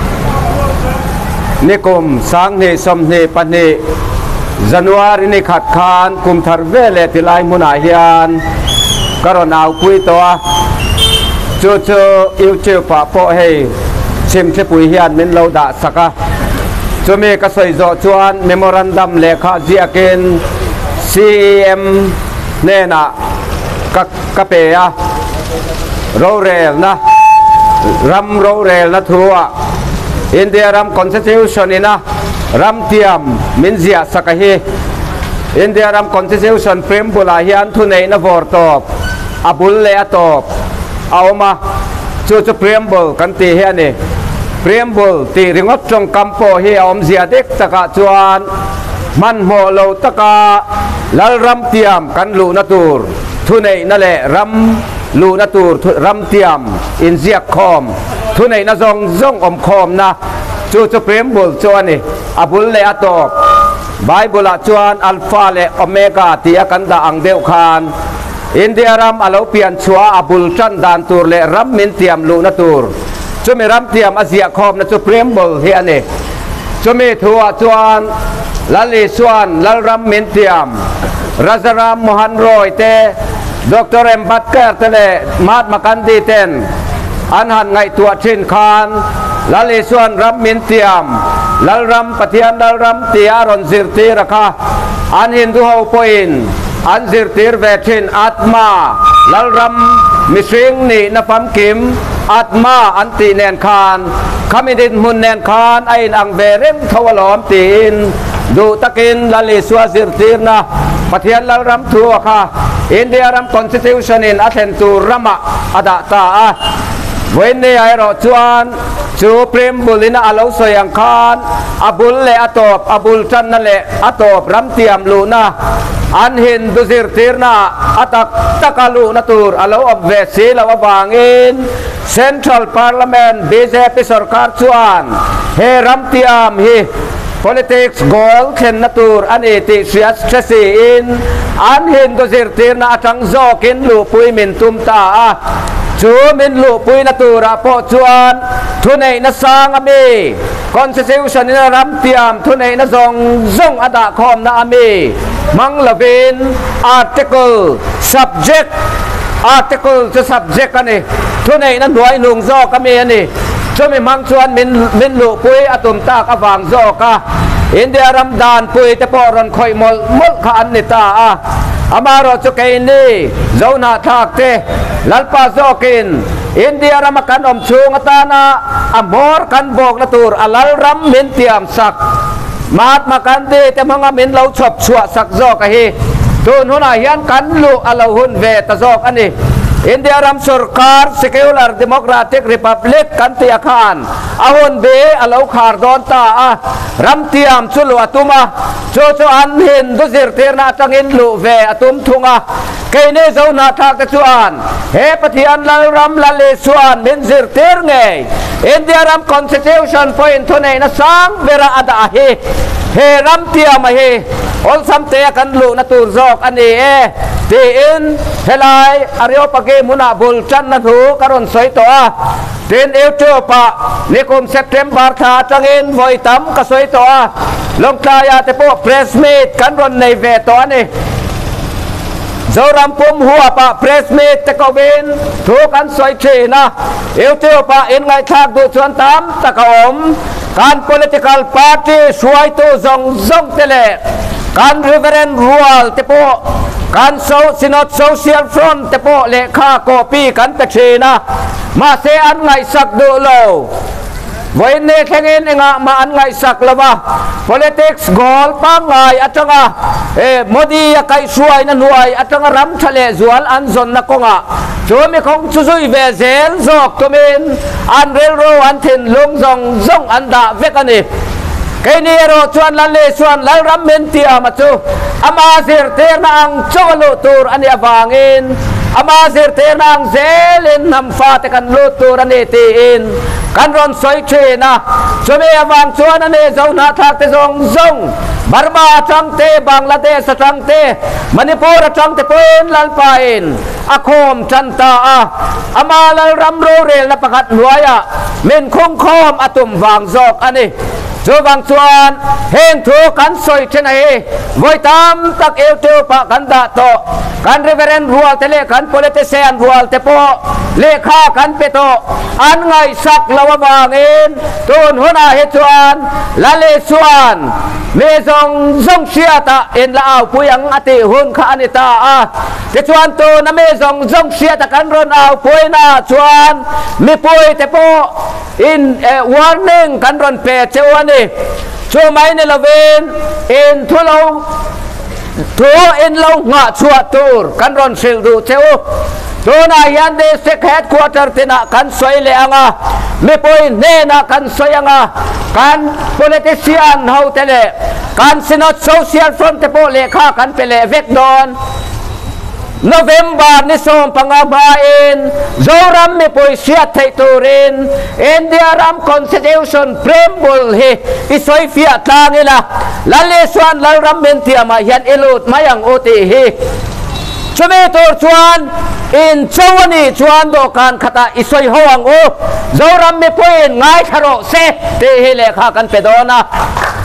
นิคมสังเนสมเนปเนจันวารีนี่ขัดขานกุมทาร์เวเลติไลมุนาเฮียนก็รอนเอาคุยตัวจู่จู่อิวเจียวปะโปเฮชิมเชปุยเฮียนมินเราด่าสักจะมีกระสวยจอจวนเมมโมรันดัมเลขาเจียกิน ซี เอ็ม เนน่ะกักะเปียโรเรลนะรัมโรเรลนะทัวอินเดียรัมคอนสติทิวชันนี่นะรัมเทียมมินเซียสักเฮอินเดียรัมคอนสติทิวชันเฟรมบุลาฮิอันทุเนนะวอร์ตอบอับุลเลอตอบเอามาจู่จู่เฟรมบุลกันตีเฮียนี่เปรียมบุลตีริงอจงกัมโปเฮียอมเสียเด็กตะกะจวนมันโมโลตะกะลัลรัมเตียมกันลูนาตูร์ทุเนนั่นแหละรัมลูนาตูร์รัมเตียมอินเซียคอมทุเนน่ะจงจงอมคอมนะจู่จู่เปรียมบุลจวนนี่อับุลเลอตอบไบเบิลจวนอัลฟาเลโอเมกาตียกันดาอังเดวคานอินเดียรัมอาลาเปียนชัวอับุลจันดานตูร์เลรัมมินเตียมลูนาตูร์จะมีรำเตียมอาเซียคอมนะจะเปรียมบุลเฮียนี่จะมีทัวจวนลัลลิสวนลัลรำมินเตียมรัชรามมหันรอยเตดรเอ็มบัตเกอร์เตเลมาดมากันดีเตนอันหันไงตัวชินคานลาเลส่วนรับมินเตียมลาลรำปะเทียนลาลรำเตียรอนซิรตีระคาอันหินดูฮาวปอินอันซิรตีรเวชินอัตมาลาลรำมิสิงนี่นพัมกิมอัตมาอันตีแนนคานขมิดินมุนแนนคานไออังเบเร็มทวลอมตีนดูตะกินลาเลส่วนซิรตีรนะปะเทียนลาลรำทัวค่ะอินเดียรำคอนสติทิวชันอินอัตเทนตูรำอะดาตาเวนเนไอรอจวนจูเปรมบุลินาอาลาสยังคานอับุลเลอตอบอับุลจันนั่นแหละอตอบรำเตียมลูนะอันหินดุสิรตีรนาอัตักตะกาลูนตูรอาลาอบเวสีลาวบางอินเซ็นทรัลพาร์ลเมนต์บีเจพีสรการจวนเฮรำเตียมฮีpolitics goal ken natur an eti sias chasi in an hin do zirtir na atang zokin lu pui min tum ta a chu min lu pui natura po chuan thunei na sang ami constitution in ram tiam thunei na zong zong ada khom na ami mang lavin article subject article to subject ani thunei na nuai nung zo kami ani cho mi mang chuan min min lu pui atum tak awang zo ka India ram dan pui te poron khoi mol mol kha an ni ta a amaro chu ke ni zona thak te lalpa zokin India ram kan om chung atana amor kan bok na tur alal ram min tiam sak mat makan de te manga min lau chop chua sak zo ka hi tun huna hian kan lu alau hun ve ta zok ani India ram sarkar secular democratic republic kan tia khan ahon be alau khar don ta a ram tiam chulu atuma cho cho an hin du zir tir na tangin lu ve atum thunga ke ne zo na thak ta chuan he pathian lal ram la le chuan min zir tir nge India ram constitution point thone na sang vera ada he he ram tiam a he ol sam te kan lu na tur zok ani e ti in helai ario page muna bul chan na thu karon soi to a tin eu to pa nikom september tha tangin voi tam ka soi to a long taya te po press meet kan ron nei ve to ani zoram pum hua pa press meet te ko bin thu kan soi che na eu to pa in ngai thak du chuan tam ta ka om kan political party suai to zong zong tele kan reverend rual te po kan so sinot social front te po le kha copy kan ta china ma se an ngai sak do lo voi ne thengin enga ma an ngai sak lawa politics gol pa ngai atanga e modi ya kai suai na nuai atanga ram thale zual an zon na konga chomi khong chu zui ve zel zok tomin an rel ro an thin lung zong zong an da vekani cái này rồi chuan lan lệ chuan lan ram men tia mà chu ama zir ter na ang cholo tur ani awangin ama zir ter na ang zelin nam fa te kan lo tur ani ti in kan ron soi che na chome awang chuan ani zong na thak te zong zong Burma chang te Bangladesh chang te Manipur chang te pen lal pain akhom chanta a ama lal ram ro rel na pakhat nuaya men khong khom atum wang zok ani cho bang chuan heng thu kan soi chen ai voi tam tak eu tu pa kan da to kan reverend rual tele kan politician rual te po lekha kan pe to an ngai sak lawa bangin tun hona he chuan la le chuan me zong zong sia ta en la au puyang ati hun kha anita a te chuan to na me zong zong sia ta kan ron au puy na chuan mi puy te po in warning kan ron pe chuan cho mai ne lovin in thulo thu in lo nga chua tur kan ron sil du cheu to na yan de sek headquarter tina kan soi le anga me poi ne na kan soi anga kan politician hau tele kan sinot social front te po le kha kan pele vek don November ni som pangabain zoram me poi sia thai turin India ram constitution preamble he isoi fia tangila lalle swan lal ram men tiama hian elut mayang oti he chome tor chuan in chawani chuan do kan khata isoi hoang o zoram me poi ngai tharo se te he le kha kan pedona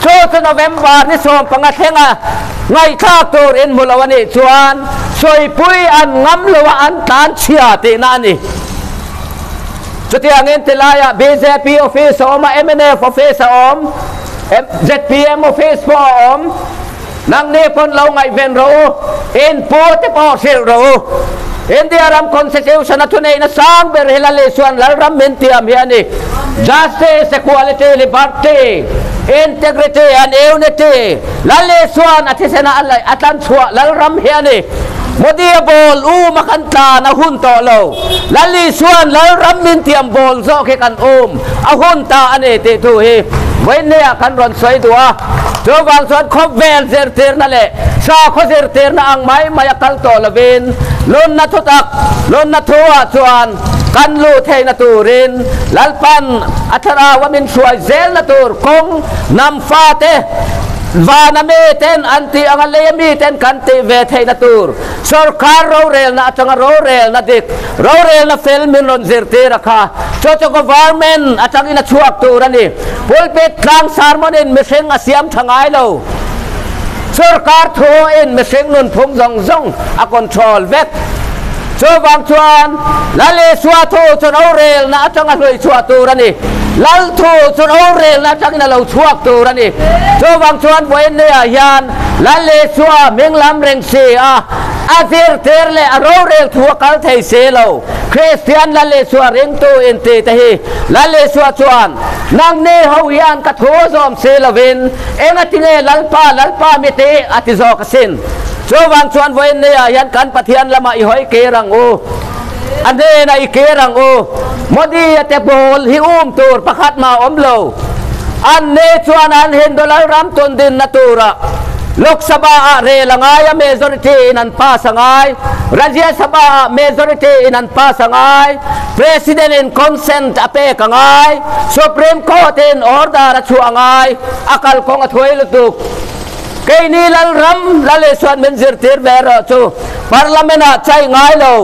ช่วงโนเวมบาร์นี่ส่งปังเทงอ่ะไงข้าตัวเอ็นมุลวันนี้ชวนสวยปุยอันงำลวอันตานเชียตินานี่จุดที่เงินติลายะ บี เจ พี office อม เอ็ม เอ็น เอฟ office อม เจ็ด พี เอ็ม office พออมนังนี้คนเราไงเวนรู้เอ็นปูที่พอเสียรู้เอ็นเดียรัมคอนเซติวชันทุนเองนะสร้างเบอร์เฮลัลเลส่วนแล้วรัมเมนเตียมเฮียนี่ justice equality liberty integrity and unity แล้วเลส่วนอธิษณาอะไรอัตันชัวแล้วรัมเฮียนี่โมดีบอลอูมาคันตานะหุ่นต่อเราแล้วลีส่วนแล้วรัมเมนเตียมบอลโซเคกันอุ้มเอาหุ่นตาอันนี้ติทูฮีเว้นเนี่ยกันรอนสวยตัวเจ้าบางส่วนคบเวลเซอร์เทอร์นั่นแหละชาโคเซอร์เทอร์นั่งไม้มายาคัลโตละเวนลุนนัทุตักลุนนัทัวชวนกันลูเทนตูรินลัลปันอัทราวมินช่วยเซลนตูรคงนำฟาเตวานามีเทนอันตีอังเลมีเทนกันตีเวเทนตูรสุรคาร์โรเรลนะจังโรเรลนะดิกโรเรลนะฟิลมินรอนเซอร์เทระค่ะโจโจกวาร์เมนอาจังอินะชัวตูรันนี่พุลปิดกลางสารมันอินมิเซงอาเซียมทางไอโลสุรคาร์ทัวอินมิเซงนุนพงซงซงอาคอนโทรลเวกโจบางชวนลัลเลสวาทูจนโอเรลนะจังอะไรชัวตูรันนี่ลัลทูจนโอเรลนะจังอินะเราชัวตูรันนี่โจบางชวนเวนเนียยันลัลเลสวาเมงลำเริงเสียอาเทอร์เทอร์เลอโรเรลทัวกัลเทเซโลคริสเตียนลัลเลสวาเริงตูอินเตตฮีลัลเลสวาชวนนางเนฮาวิอันกัทโฮซอมเซลวินเอ็งติเงลัลปาลัลปาเมเตอติโซกสินโจวังชวนเวนเนียยันกันปะเทียนละมาอีหอยเกรังโออันเดนอีเกรังโอมดีเตบอลฮิอุมตูร์ประคัดมาอมโลอันเนชวนอันเห็นดอลลาร์รัมตุนดินนตูระลกสภาเรลังายเมจอริตี้นันป้าสังไงรัฐสภาเมจอริตี้นันป้าสังไง President in consent อเปกังไง Supreme Court in order ชัวงไงอาการของอถวยลุตุกเกนีลัลรัมลัลเลสวนเมนซิร์ติร์เบรจู Parliament ใจไงโล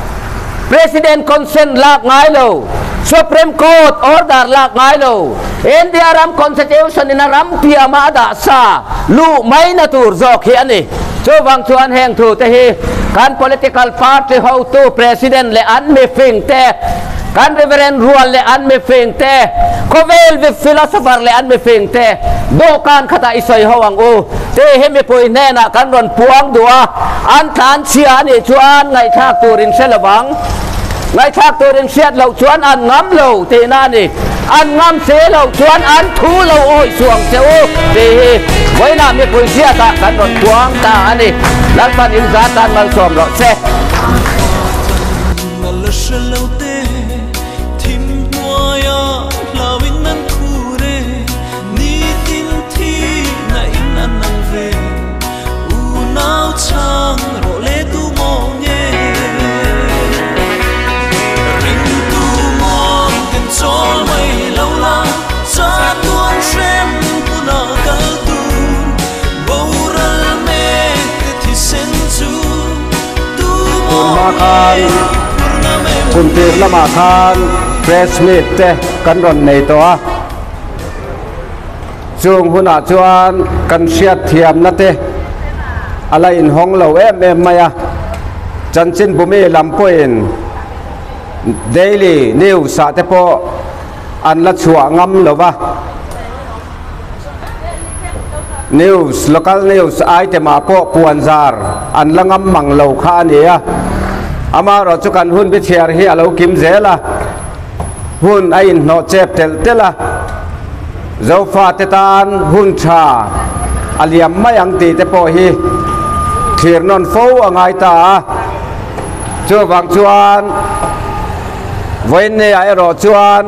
President consent ลากไงโล Supreme Court order ลากไงโล India Ram Constitution in Ram Pia Mada Sa Lu Mai Natur Zok Hiani โจวังชวนแห่งถูเตฮีการ political party how to president เลอันไม่ฟิงเตการ reverend รัวเลอันไม่ฟิงเตโคเวลวิ philosopher เลอันไม่ฟิงเตดูการขตาอิสอยหวังโอเตเฮไม่พูดแน่นะการรอนพวงดัวอันฐานเชียนี่ชวนไงทากตัวรินเชลวังไงทากตัวรินเชียเราชวนอันงำเราเตน่านี่อันงำเสเราชวนอันทูเราโอ้ยสวงเจ้าเตไว้น่ามีปุยเสียตากันรถพวงตาอันนี้ลักมันอินซาตันมันสวมรถเซ่คานคุณตีละมาคานเฟรชมิดเตกันรอนในตัวจงหุนอาจวนกันเชียดเทียมนั่นเตอะไรอินห้องเราเอ็มเอ็มมาอะจันจินบุมีลำพูอินเดลี่นิวส์เตปออันละชัวงำหรือวะนิวส์ local news ไอเตมาพอปวนซาร์อันละงำมังเราข้าเนี่ยอามาเราจุกันหุ่นไปเชียร์เฮียเรากิมเจล่ะหุ่นไอ้หนอเจ็บเตลเตล่ะเจ้าฟ้าเตตานหุ่นชาอาเลียมไม่ยังตีเตปอฮีเทียนนฟูอ่างไอตาช่วยบางชวนเว้นในไอรอชวน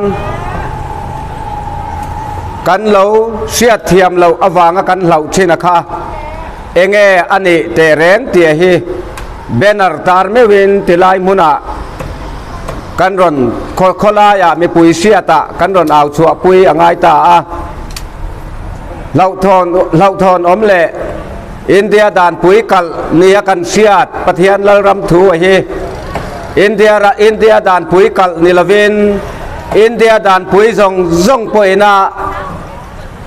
กันเราเสียเทียมเราอวางกันเราชินะคะเองเออันนี้เตเรงเตียฮีเบนอาร์ตาร์เมวินติลายมุนากันรอนโคลายามีปุยเสียตะกันรอนเอาชัวปุยอ่างไอตาเราทอนเราทอนอมเล่อินเดียด่านปุยกัลเนียกันเสียดปะเทียนละรำทัวฮีอินเดียอินเดียด่านปุยกัลนิลวินอินเดียด่านปุยซงซงปุยนา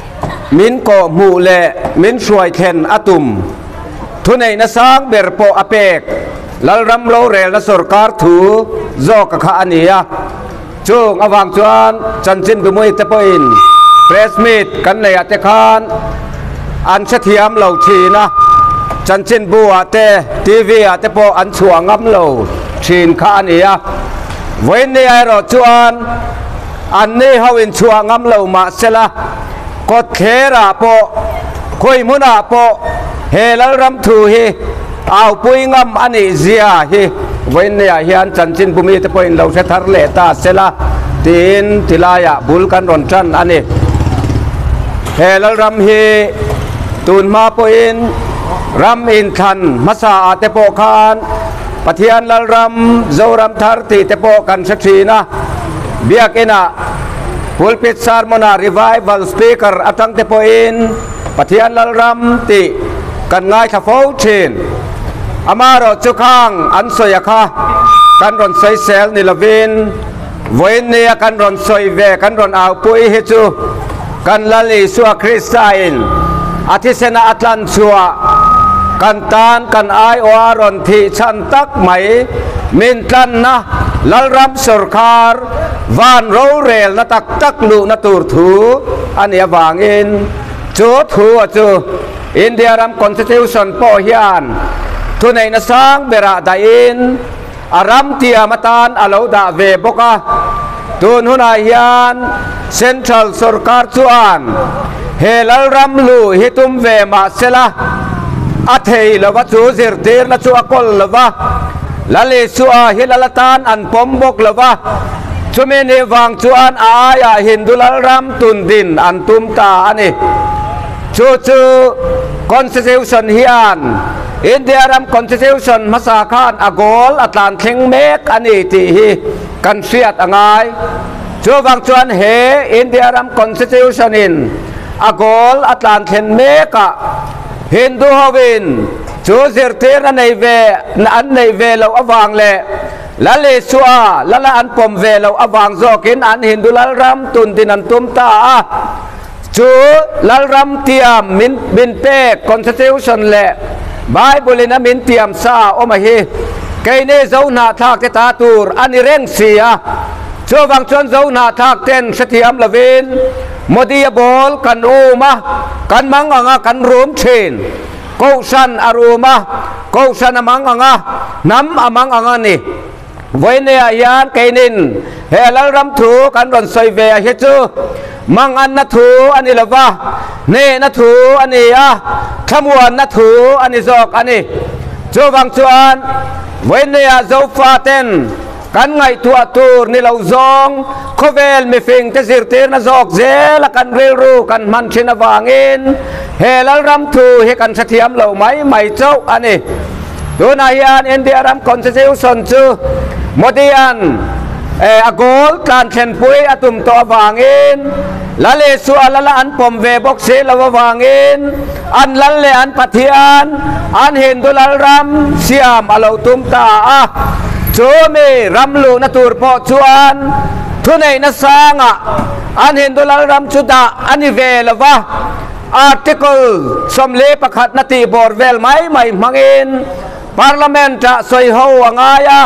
มินโกมูเลมินช่วยเทนอตุมทุนในนสังเบรโปอเปกลัลรัมโลเรลนสรการถูโจกขาอันนี้จุงอวังจวนจันจินบุมุยเตปอินเพรสมิดกันเลยอัตคานอันเชียมเหล่าชีนะจันจินบัวเตทีวีอัตโปอันช่วงงำเหล่าชีนขาอันนี้เว้นในไอรอจวนอันนี้เขาเป็นช่วงงำเหล่ามาเสละกดเคระโปคุยมุนาโปเฮลัลรัมทูฮีเอาปุยงำอันนี้เสียฮีเว้นเนี่ยเฮียนจันจินบุมีตะปอยเราเสถารเลตาเสละตีนทิลายะบุลกันรอนจันอันนี้เฮลัลรัมฮีตูนมาปอินรัมอินทันมาซาอาเตโปคานปะเทียนลัลรัมโจรัมทาร์ตีเตโปกันสักทีนะเบียกินะพุลปิดซาร์มนารีไววัลสปีกเกอร์อัตังเตโปอินปะเทียนลัลรัมตีกันง่ายขฟ้าเชนอามาโรจุคังอันสอยค่ะกันรอนสอยเซลนิลวินเวนเนียกันรอนสอยเวกันรอนเอาปุยเฮจูกันลลีสัวคริสไตน์อาทิเซนาอัตลันชัวกันตานกันไอโออารอนที่ชันตักไหมมินตันนะลัลรัมสรคาร์วานโรเรลนตักตักลูนตูร์ทูอันนี้วางอินจูทูจูอินเดียรัมคอนสติทิวชันโปฮิอันทุนในนสังเบระดาอินอารัมเตียมาตานอาลาวดาเวบกะทุนหุนายานเซ็นทรัลสรการจวนเฮลัลรัมลูฮิตุมเวมาเซลาอัฐิลวะจูซิรเดร์ลจูอักลลวะลาเลสัวฮิลลตานอันปมบกลวะจุเมเนวังจวนอายาฮินดุลัลรัมตุนดินอันตุมตาอันนี้จูจูคอนสติทิวชันฮิอันอินเดียรัมคอนสติทิวชันมาสาขานอากอลอัตลันเทงเมกอันนี้ที่กันเสียดอ่างจูวังจวนเฮอินเดียรัมคอนสติทิวชันอินอากอลอัตลันเทงเมกะฮินดูฮาวินจูเซอร์เทนันในเวอันในเวเราอวังเล่ละเลสัวละละอันปมเวเราอวังโจกินอันฮินดูลัลรัมตุนดินันตุมตาจูลัลรัมเตียมมินบินเป้คอนสติทิวชันเล่บายบุลินามินเตียมซาโอมาฮีเกยเนเจ้าหน้าทากตาตูร์อันนี้เร่งเสียชัววังชวนเจ้าหน้าทากเต้นสถิอัมลาวินโมดียบอลกันอูมากันมังอ่ะกันรวมเชนกูชันอารูมากูชันมังอ่ะน้ำอามังอ่ะนี่เวเนียยานเกนินเฮลัลรัมทูกันรอนไซเวียเฮจูมังอันนัทูอันนี้ละวะเนนัทูอันนี้อ่ะขมวนนัทูอันนี้จอกอันนี้จูวังชวนเวเนียโจฟาเตนกันไงตัวตูร์นี่เราจงโคเวลมีฟิงเตสิร์เตอร์น่าจอกเจละกันเรรูกันมันชินาวางอินเฮลัลรัมทูเฮกันสถิอัมเราไม่ไม่เจ้าอันนี้ตัวนายอันอินเดียรัมคอนสติทิวชันจูโมดีอันเออโกลการเชนปุยอตุมตัววางอินละเลสัวละละอันปมเวบกเซละวางอินอันละเลอันปะเทียนอันเห็นดุลัลรัมเสียมอาลาตุมตาอะโจเมรัมลูนตูร์ปอจวนทุนในนสังอ่ะอันเห็นดุลัลรัมจุดาอันนี้เวละวะอาร์ติเคิลสมเลปขัดนาทีบอร์เวลไม่ไม่มังอินParlimen tak soi hau angaya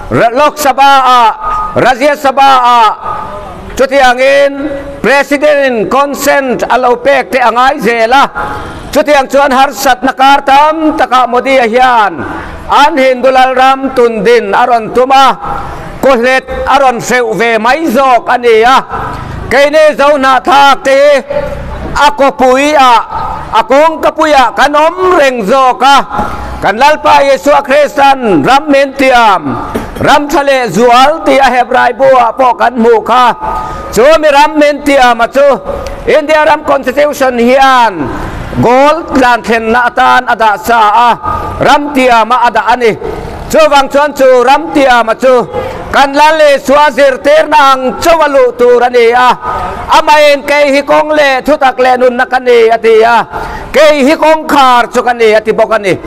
Lok Sabha Razia Sabha Cuti angin Presiden consent alau pek te angai zela Cuti ang cuan harsat nakartam taka modi ahian An hindulal ram tundin aron tuma Kuhlet aron seuve maizok aniya Kayne zau na thak te Ako puya Akong kapuya kanom rengzo ka Kanlal pa Yesu Kristan ram mentiam ram thale zual ti a hebrai bua po kan mukha chu mi ram mentiam chu India ram constitution hian gol lan then na tan ada sa a ram tia ma ada ani chu wang chuan chu ram tia ma chu kanlal le swazir ter nang chawalu turani a amain kai hi kong le thutak le nun nakani atia kai hi kong khar chu kani ati bokani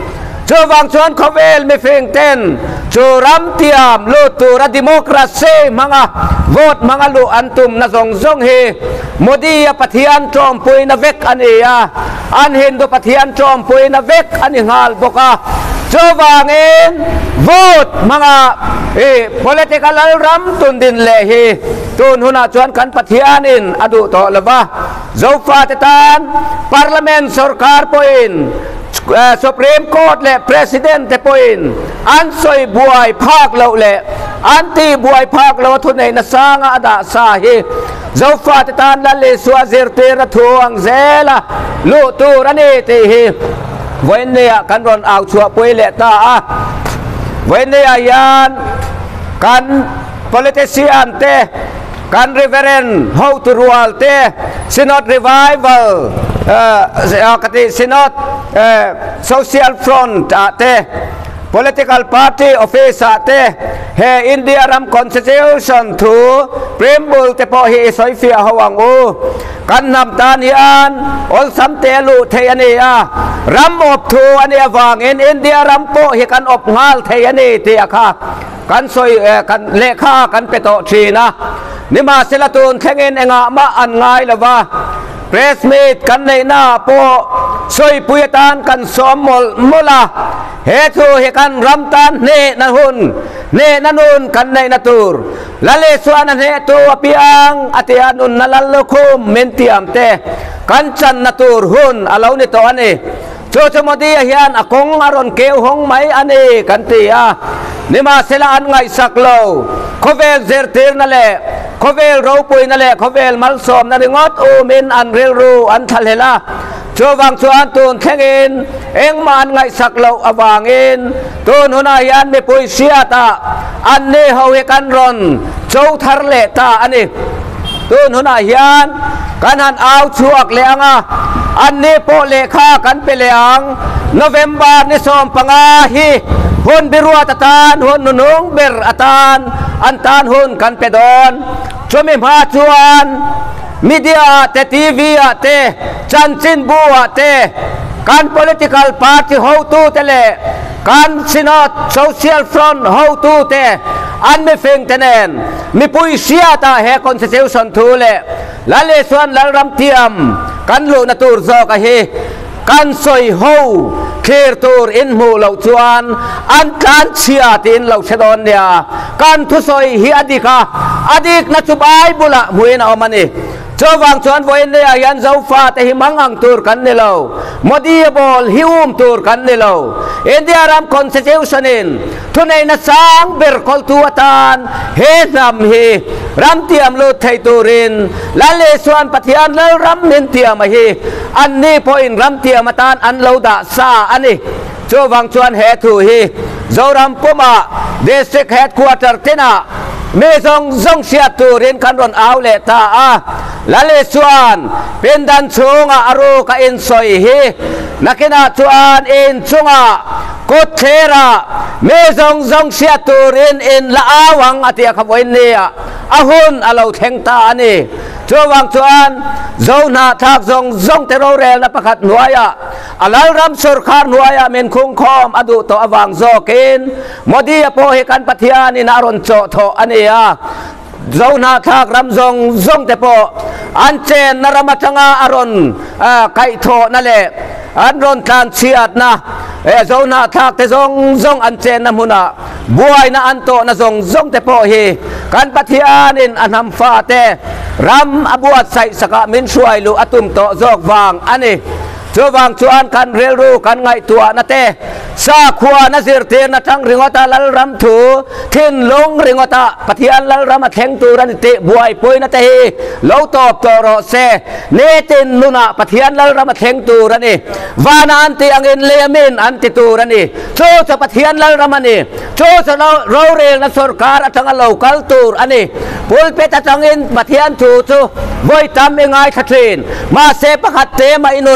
จูวังชวนเขาเวลไม่เฟิงเต้นจูรัมเตียมลูตูระดิโมคราซีมังอ่ะโหวตมังอ่ะลูอันตุมนะทรงทรงเฮโมดีปะเทียนจอมปุยนะเวกอันเอียอันเห็นดูปะเทียนจอมปุยนะเวกอันนี้งาลบกะจูวังเองโหวตมังอ่ะเอ political รัมตุนดินเลเฮตุนหุนาชวนกันปะเทียนินอดุโตละบะโจฟาตตานพาร์ลิเมนต์สุรคาร์ปอินสุพรีมโคร์ทและประธานเตปอินอันสอยบวยภาคเราและอันตีบวยภาคเราทุนในนัสางอาดาสาเหเจ้าฟ้าตานละเลสวาเซร์เตระทวงเซละลูตูรันเอเตเหเวนเนียกันรอนเอาชัวปุยเลตาเวนเนียยานกัน politician เตกัน reverend how to rule เต synod revivalกติสินอดโซเชียลฟรอนต์อาเต political party office อาเตเฮอินเดียรัม constitution ทูเปรมบุลเตปอเฮสอยฟิอาหวังอูกันนำตานีอันอลสัมเตลูเทียนีอารัมอบทูอันเอวังอินอินเดียรัมโปเฮกันอบงาลเทียนีเตียค่ะกันสอยกันเลขากันเปโตชีนะนิมาเซลตูนแข่งเองงะมาอันง่ายละวะเพรสมีดกันในหน้าโปสวยปุยตานกันสมมลมุลาเฮตุเฮกันรำตานเนนหุนเนนนุนกันในนาตูรละเลสวานันเฮตุอภิอังอติยานุนนัลลคุมเมนติอัมเตกันจันนาตูรหุนอาลาวนิโตอันเอโจจมดีฮิอันอากงอารอนเกวหงไมอันเอกันตีอานิมาเซลาอันไงสักโลโคเวลเซอร์เทนนั่นแหละโคเวลรูปุยนั่นแหละโคเวลมัลสอมนั่นงอดโอเมนอันเรลรูอันทะเลละชัววังชวนตูนแข่งเองเอ็งมันไงสักโลอวางเองตูนหุนายันไม่ปุยเสียตาอันนี้เขาเฮกันรอนโจทาร์เลตาอันนี้ตูนหุนายันกันหันเอาชัวกเลียงอ่ะอันนี้โปเลขากันไปเลียงโนเวมบาร์นิสอมปังอาฮีหุนบิรัวตตานหุนนุนงเบรอตานอันตานหุนกันไปดอนชวมิมาชวนมีเดียเตทีวีเตจันจินบัวเตการ political party how to เตเลการ synod social front how to เตอันไม่เฟิงเตนนมีปุยเสียตาเฮ constitution ทูเลละเลส่วนละรำเทียมกันลูนตูรโซกะเฮกันสอยโฮเคร์ตูร์อินมูเหล่าจวนอันการเชียตินเหล่าเชดอนเนียการทุสอยฮิอดีกาอดีกนัจุบายบุละมวยนาอมันนี่เจ้าวังชวนวันนี้ยันเจ้าฟ้าแต่หิมังอังตูร์กันนี่เราโมดีบอลฮิวมตูร์กันนี่เราอินเดียรัมคอนสติทิวชันนทุนในนัสังเบรคอลตัวตานเฮรัมเฮรัมเตียมลูไทตูรินละเลสวนปฏิอันแล้วรัมนินเตียมเฮอันนี้พออินรัมเตียมตานอันเลาดาซาอันนี้เจ้าวังชวนเฮตูเฮเจ้ารัมปุมาเดสเฮดควอเตอร์เทนาเมซงซงเสียตูรินคันรอนเอาเลตาอาละเลสวนเป็นดันชงอารูกอินสอยเฮนักนาชวนอินชงอากดเทระเมซงซงเสียตูรินอินละอาวังอติยาขบวนเนียอาหุนอาเราเทงตานี่ชัววังชวนโจนาทักซงซงเทโรเรลนับขัดหน่วยอาลัลรัมสุรคาร์หน่วยเมนคงคอมอดุโตอวังโจกินโมดีโปเฮกันปัทยานินารอนโจโตอันนี้เจ้าหน้าทักรำทรงทรงแต่พออันเจนนรมังอารอนไก่โถนั่นแหละอันรอนการเชียดนะเจ้าหน้าทักแต่ทรงทรงอันเจนนะมุนะบวยนะอันโตนะทรงทรงแต่พอเฮการปฏิญาณินอันทำฟ้าแต่รำอบวชใส่สกามินช่วยลูอตุมโตจอกวางอันนี้ชัววังชวนกันเรียรู้กันไงตัวนั่นเตซาขวานาซิรเทนทั้งริงอตาลัลรัมถูทิ้นลงริงอตาปฏิอันลัลรัมแทงตูรันเตบวยปุยนั่นเตเลวตอบตอรอเซเนตินลุนะปฏิอันลัลรัมแทงตูรันนี่วานาอันติอังเงินเลมินอันติตูรันนี่โจจะปฏิอันลัลรัมนี่โจจะเราเราเรียนนักสุรการทั้งเราคัลตูรอันนี้ปุลเปตทั้งเงินปฏิอันถูจูบวยตามเองไงขัดเทนมาเซปขัดเตมาอินุนปุยไง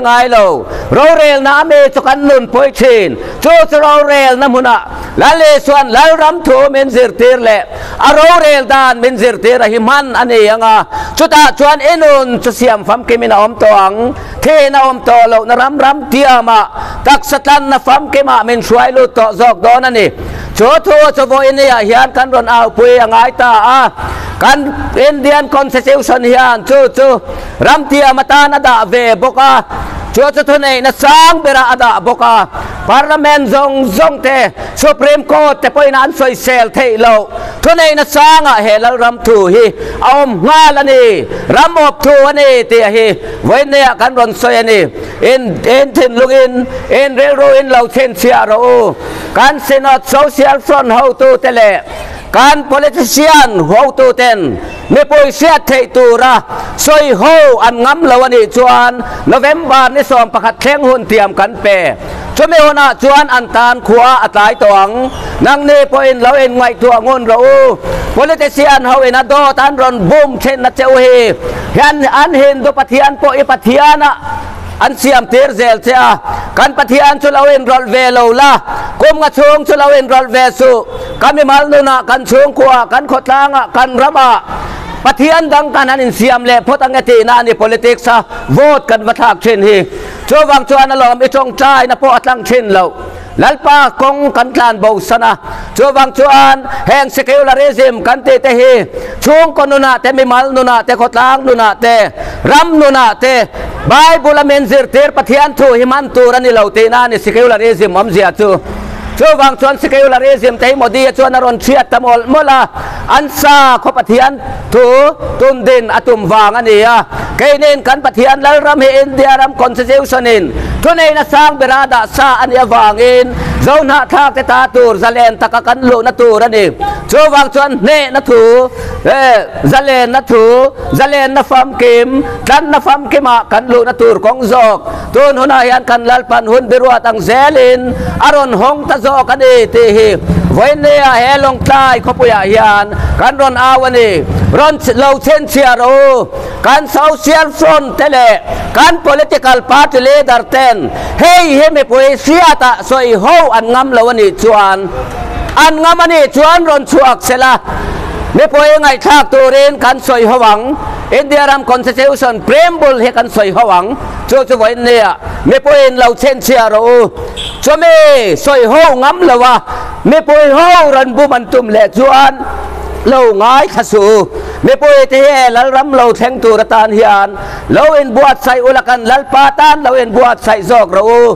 ngay lâu rau rel na me cho kan nun poi chin cho cho rau rel na muna la le suan la ram thu men zir tir le a rau rel dan men zir tir hi man ani anga chuta chuan enun cho siam fam ke mina om toang the na om to lo na ram ram tiama tak satan na fam ke ma men suai lu to jok don ani cho thu cho voi ni hian kan ron au pui angai ta a kan Indian Constitution hian chu chu ram tiama ta na da ve boka cho cho này na sang bera ada boka parliament zong zong te supreme court te poi nan soi sel thei lo cho này na sang a he la ram thu hi om nga la ni ram op thu ani te hi voi ne kan ron soi ani in in tin lugin in railroad in lo chen sia ro kan senate social front how to tele kan politician how to ten me poi sia thei tu ra soi ho an ngam lo ani chuan November ni som pakhat thleng hun tiam kan pe chome hona chuan an tan khua atlai tawang nang ne poin lo en ngai tu ngon ro politician ho en ado tan ron bum chen na cheu hi hian an hin do pathian po e pathiana an siam ter zel cha kan pathian chu lo en rol ve lo la kum nga chung chu lo en rol ve su kami mal nu na kan chung khua kan khotlanga kan rama pathian dang kan an siam le photang ati na ni politics sa vote kan wathak chen hi cho wang chuan alom i chong chai na po atlang chen lo lalpa kong kan tlan bo sana cho wang chuan heng secularism kan te te hi chung kon na te mi mal nu na te khotlang nu na te ram nu na te bible men zir ter pathian thu himan tu ran ni lo te na ni secularism am zia chu cho wang chuan secularism te modi chuan aron chiat tamol mola ansa ko pathian thu tun din atum wang ani a kainin kan pathian lal ram hi India ram constitution in tunay na sang berada sa ani awangin zona thak te ta tur zalen takakan lo na turan ni cho wang chuan ne na thu eh zalen na thu zalen na fam kim dan na fam kima kan lo na tur kong zok tun huna yan kan lalpan hun biruat ang zelin aron hong ta zo kan e te hi voine a helong tlai khopuya yan kan ron awani ron lo chen chiaro kan social front tele kan political party leader ten hey he me poesia ta soi ho an ngam lawani chuan an ngamani chuan ron chuak sela me poe ngai thak turin kan soi hawang India ram constitution preamble he kan soi hawang chu chu voin ne me poe lo chen chiaro cho me soi ho ngam lawa me poe ho ran bu man tum le chuan lâu ngái khá su me poi te he lal ram lo theng tu ratan hian lo en buat sai ulakan lal patan lo en buat sai zok ro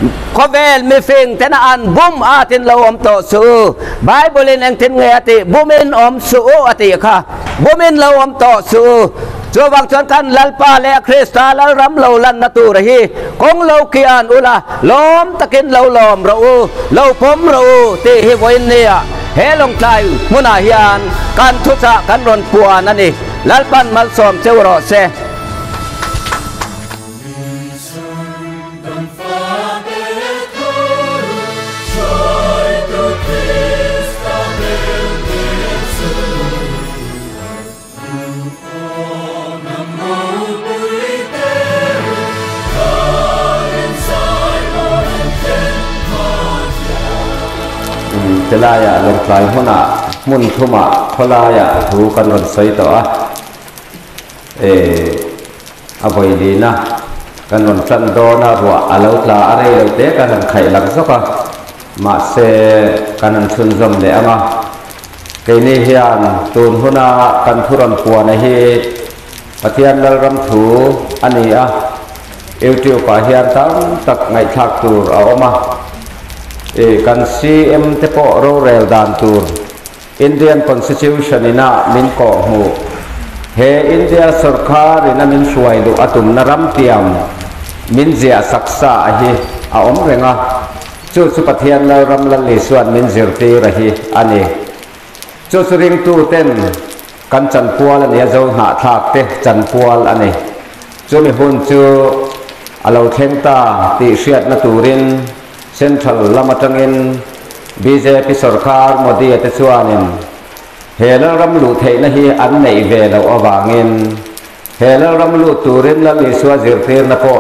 khovel me fing tena an bum atin lo om to su bible en ten nge ati bumen om su ati kha bumen lo om to su cho wang chuan kan lalpa le krista lal ram lo lan na tu rahi kong lo kian ula lom takin lo lom ro lo pom ro te he voin ne he long tlai muna hian kan thucha kan ron puan ani lalpan mal som chewro se telaya long tlai hona mun thuma kholaya thu kan ron sei to a e avoi lina kan ron chan do na ro alo tla are lo te kan an khai lag zoka ma se kan an chun zom le ama ke ni hian tun hona kan thuron puan a hi pathian lal ram thu ani a eutiu pa hian tam tak ngai thak tur a oma e kan C M te po ro rel dan tur Indian Constitution ina min ko hu he India sarkar ina min suai do atum naram tiam min zia saksa a hi a om renga chu chu pathian la ram la le suan min zirti rahi ani chu chu ring tu ten kan chan pual ani zo na thak te chan pual ani chu mi hun chu alo thengta ti hriat na turin Central Lamatangin B J P sarkar modi ate chuanin hela ram lu theina hi an nei ve lo awangin hela ram lu turin la li suwa zirtir na po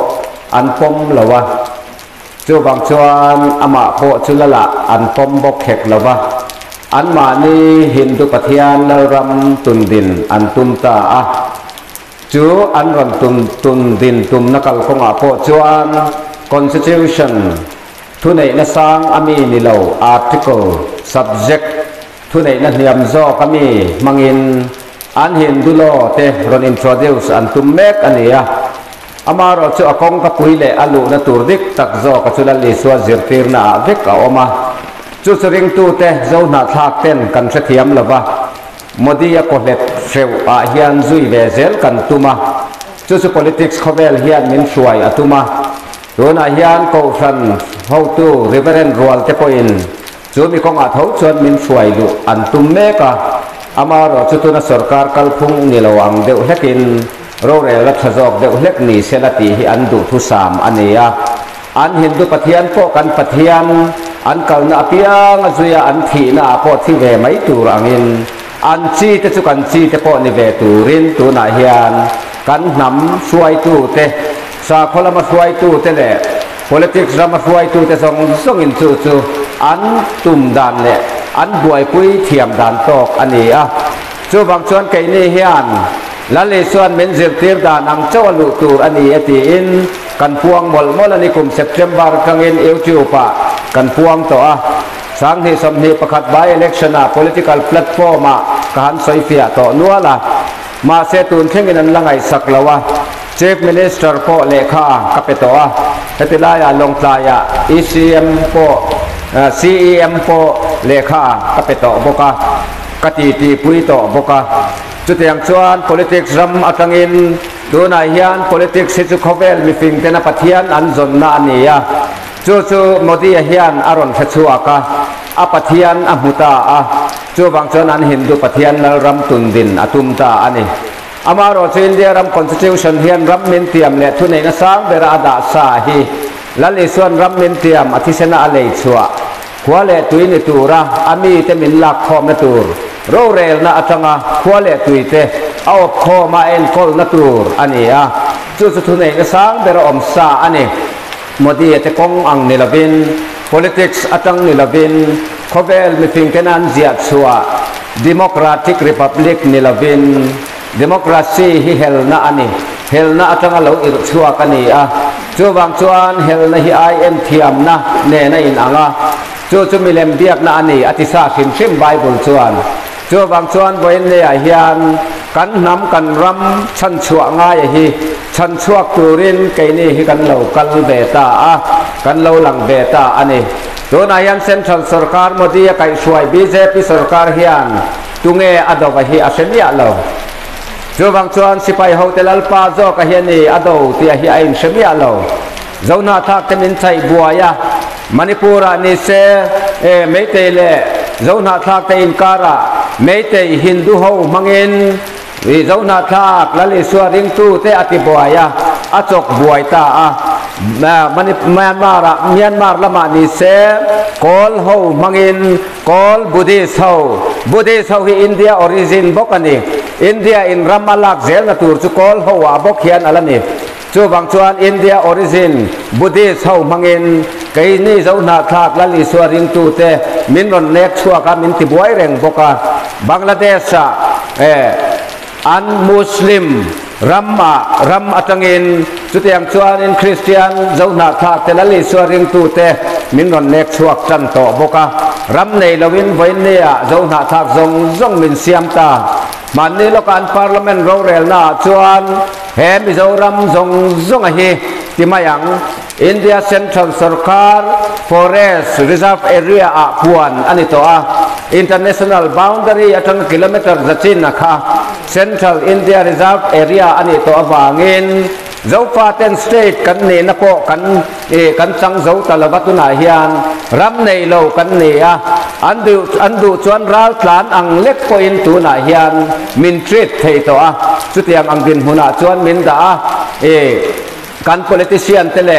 อันปมละวะจูบางชวนอามาโพชุลละอันปมบกเขกละวะอันมานีหินดุปฏิยานละรำตุนดินอันตุมตาอะจูอันรำตุนตุนดินตุมนักลคงอาโพชวน constitution ทุนในนสังอามีนิโล article subject ทุนในนเนียมโซกามีมังอินอันหินดุโลเตรอน introduce อันตุมเมกอันนี้อามาเราจะอกงกับปุยเลอลูนตูดิกตักโซกับจุลลิสวาจิรตีร์นาเวกเอามาจุดริงตูเตโซนาทักเต้นกันเสียมละวะโมดียาโคเลตเซวอาเฮียนซุยเวเซลกันตุมาจุด politics เขาเวลเฮียนมินช่วยอตุมาโดนอาเฮียนโกฟันเฮาตูริเวเรนรัวลเตปอินจุดมีของอาทาวชวนมินช่วยลูอันตุมเมกะอามาเราจุดตัวนักสรการคัลพุงนิลวังเดวเฮกินเราเรียกทศกเดวเล็กนี่เสลติฮิอันดูทุสามอันนี้อันหินดูปฏิยันพวกกันปฏิยันอันเก่าหน้าเปียงจุยอันทีหน้าพอที่เวไม่ตูรังอินอันจีเตจุกันจีเตพอนิเวตูรินตูนาฮิอันกันนำช่วยตูเตสาคนละมาช่วยตูเตเล่ politics เรามาช่วยตูเตส่งส่งอินจูจูอันตุ่มดันเล่อันบวยปุ้ยเทียมดันตกอันนี้อ่ะจูบางส่วนไก่นี่ฮิอันและเลส่วนเมนเซลตีร์ดานังเจ้าลูตูอันนี้ตีอินกันพวงมอลมอลนิคุมเซปเทมเบอร์กังอินเอวจิวปะกันพวงตัวสังเหตุสมเหตุประคัดใบเอเล็กชันอะ political platform อะการสอยเฟียตัวนัวละมาเซตุนเข่งนั้นละไงสักละวะ chief minister พอเลขากับไปตัวเฮติลายาลงตายา อี ซี เอ็ม พอ ซี อี เอ็ม พอเลขากับไปตัวบกะกติตีปุยตัวบกะจุดyang cuan politics ram atangin dona hian politics situ khovel mi fing tena pathian an zon na ania chu chu modi hian aron khachuaka a pathian a muta a chu bang chuan an hindu pathian nal ram tun din atum ta ani amaro chu india ram constitution hian ram min tiam le thu nei na sang bera da sa hi lali suan ram min tiam athisena alei chua khwale tuini tura ami te min lak khom na turโรเรลน่าจังอ่ะขั้วเละตุยเตเอาคอมาเอ็นคอลนัตูร์อันนี้อ่ะจุดสุดท้ายก็สังเบรอมซาอันนี้โมดีเอตกงอังนิลวิน politics อัตังนิลวินคอเวลมีฟิงเกนันเจียชัว democratic republic นิลวิน democracy ฮิเฮลน่าอันนี้เฮลน่าจังอ่ะเราอิรชัวกันนี้อ่ะจูบางชวนเฮลน่าฮิไอเอ็มทียมนะเนน่าอินอ่ะจูจูมิเลมเบียกน่าอันนี้อธิษฐานชิมชิมไบเบิลชวนจูบางส่วนวันนี้เฮียนกันน้ำกันรำชันชัวง่ายฮีชันชัวตูรินไกนี่ฮีกันเหล่ากันเบต้ากันเหล่าหลังเบต้าอันนี้ตัวนายนเซ็นทรัลสร์การโมดีไก่ช่วยบีเจพีสร์การเฮียนตุงเออดอกฮีอาเซมียเหล่าจูบางส่วนสิไปโฮเทลอัลปาโซกเฮียนี่อดอที่ฮีไอน์เซมียเหล่าเจ้าหน้าทักเต็มินใจบัวยามณิปุรานิเซเอไม่เตเลเจ้าหน้าทักเตอินการะไม่เตยฮินดูเฮามังเงินวิจารณาทักละลิสวาริงตูเตอติบวยาอจกบวยตาอ่ะมันเมียนมาระเมียนมาละมานิเซกอลเฮามังเงินกอลบุดิสเฮาบุดิสเฮาที่อินเดียออริจินบกันนี่อินเดียอินรามาลักเซลนัตูร์จุกอลเฮาว่าบกเขียนอะไรนี่จูบางชวนอินเดียออริจินบุดิสเฮามังเงินไก่นี่เจ้าหน้าทักละลิสวาริงตูเตมินรอนเล็กชัวกับมินติบวยเร่งบกะบังกลาเทศอ่ะเอออันมุสลิมรัมมารัมอัตงินจุดอย่างชวนอินคริสเตียนเจ้าหน้าทักเตละลิสวาริงตูเตมินรอนเล็กชัวจันโตบกะรัมในลวินไว้เนี่ยเจ้าหน้าทักทรงทรงมินเสียมตามันนี่ละการพาร์ลเมนต์เราเรลน่าชวนเฮมิเจ้ารัมทรงทรงอะไรที่มาอย่างอินเดียเซ็นทรัลสร์การ forest reserve area อ่ะพวนอันนี้ตัว international boundary อ่ะทั้งกิโลเมตรจะจินนะคะ central India reserve area อันนี้ตัววางเงินเจ้าฟ้าเต็นสเตทกันเนี่ยนับโปกันเอกันจังเจ้าตะลบัตุนาเฮียนรำในโลกันเนี่ยอันดูอันดูชวนรัลลานอังเล็กพอินตุนาเฮียนมินทรีตเทตัวสุดที่อังดินหุนาชวนมินดาเอกัน politician เตเล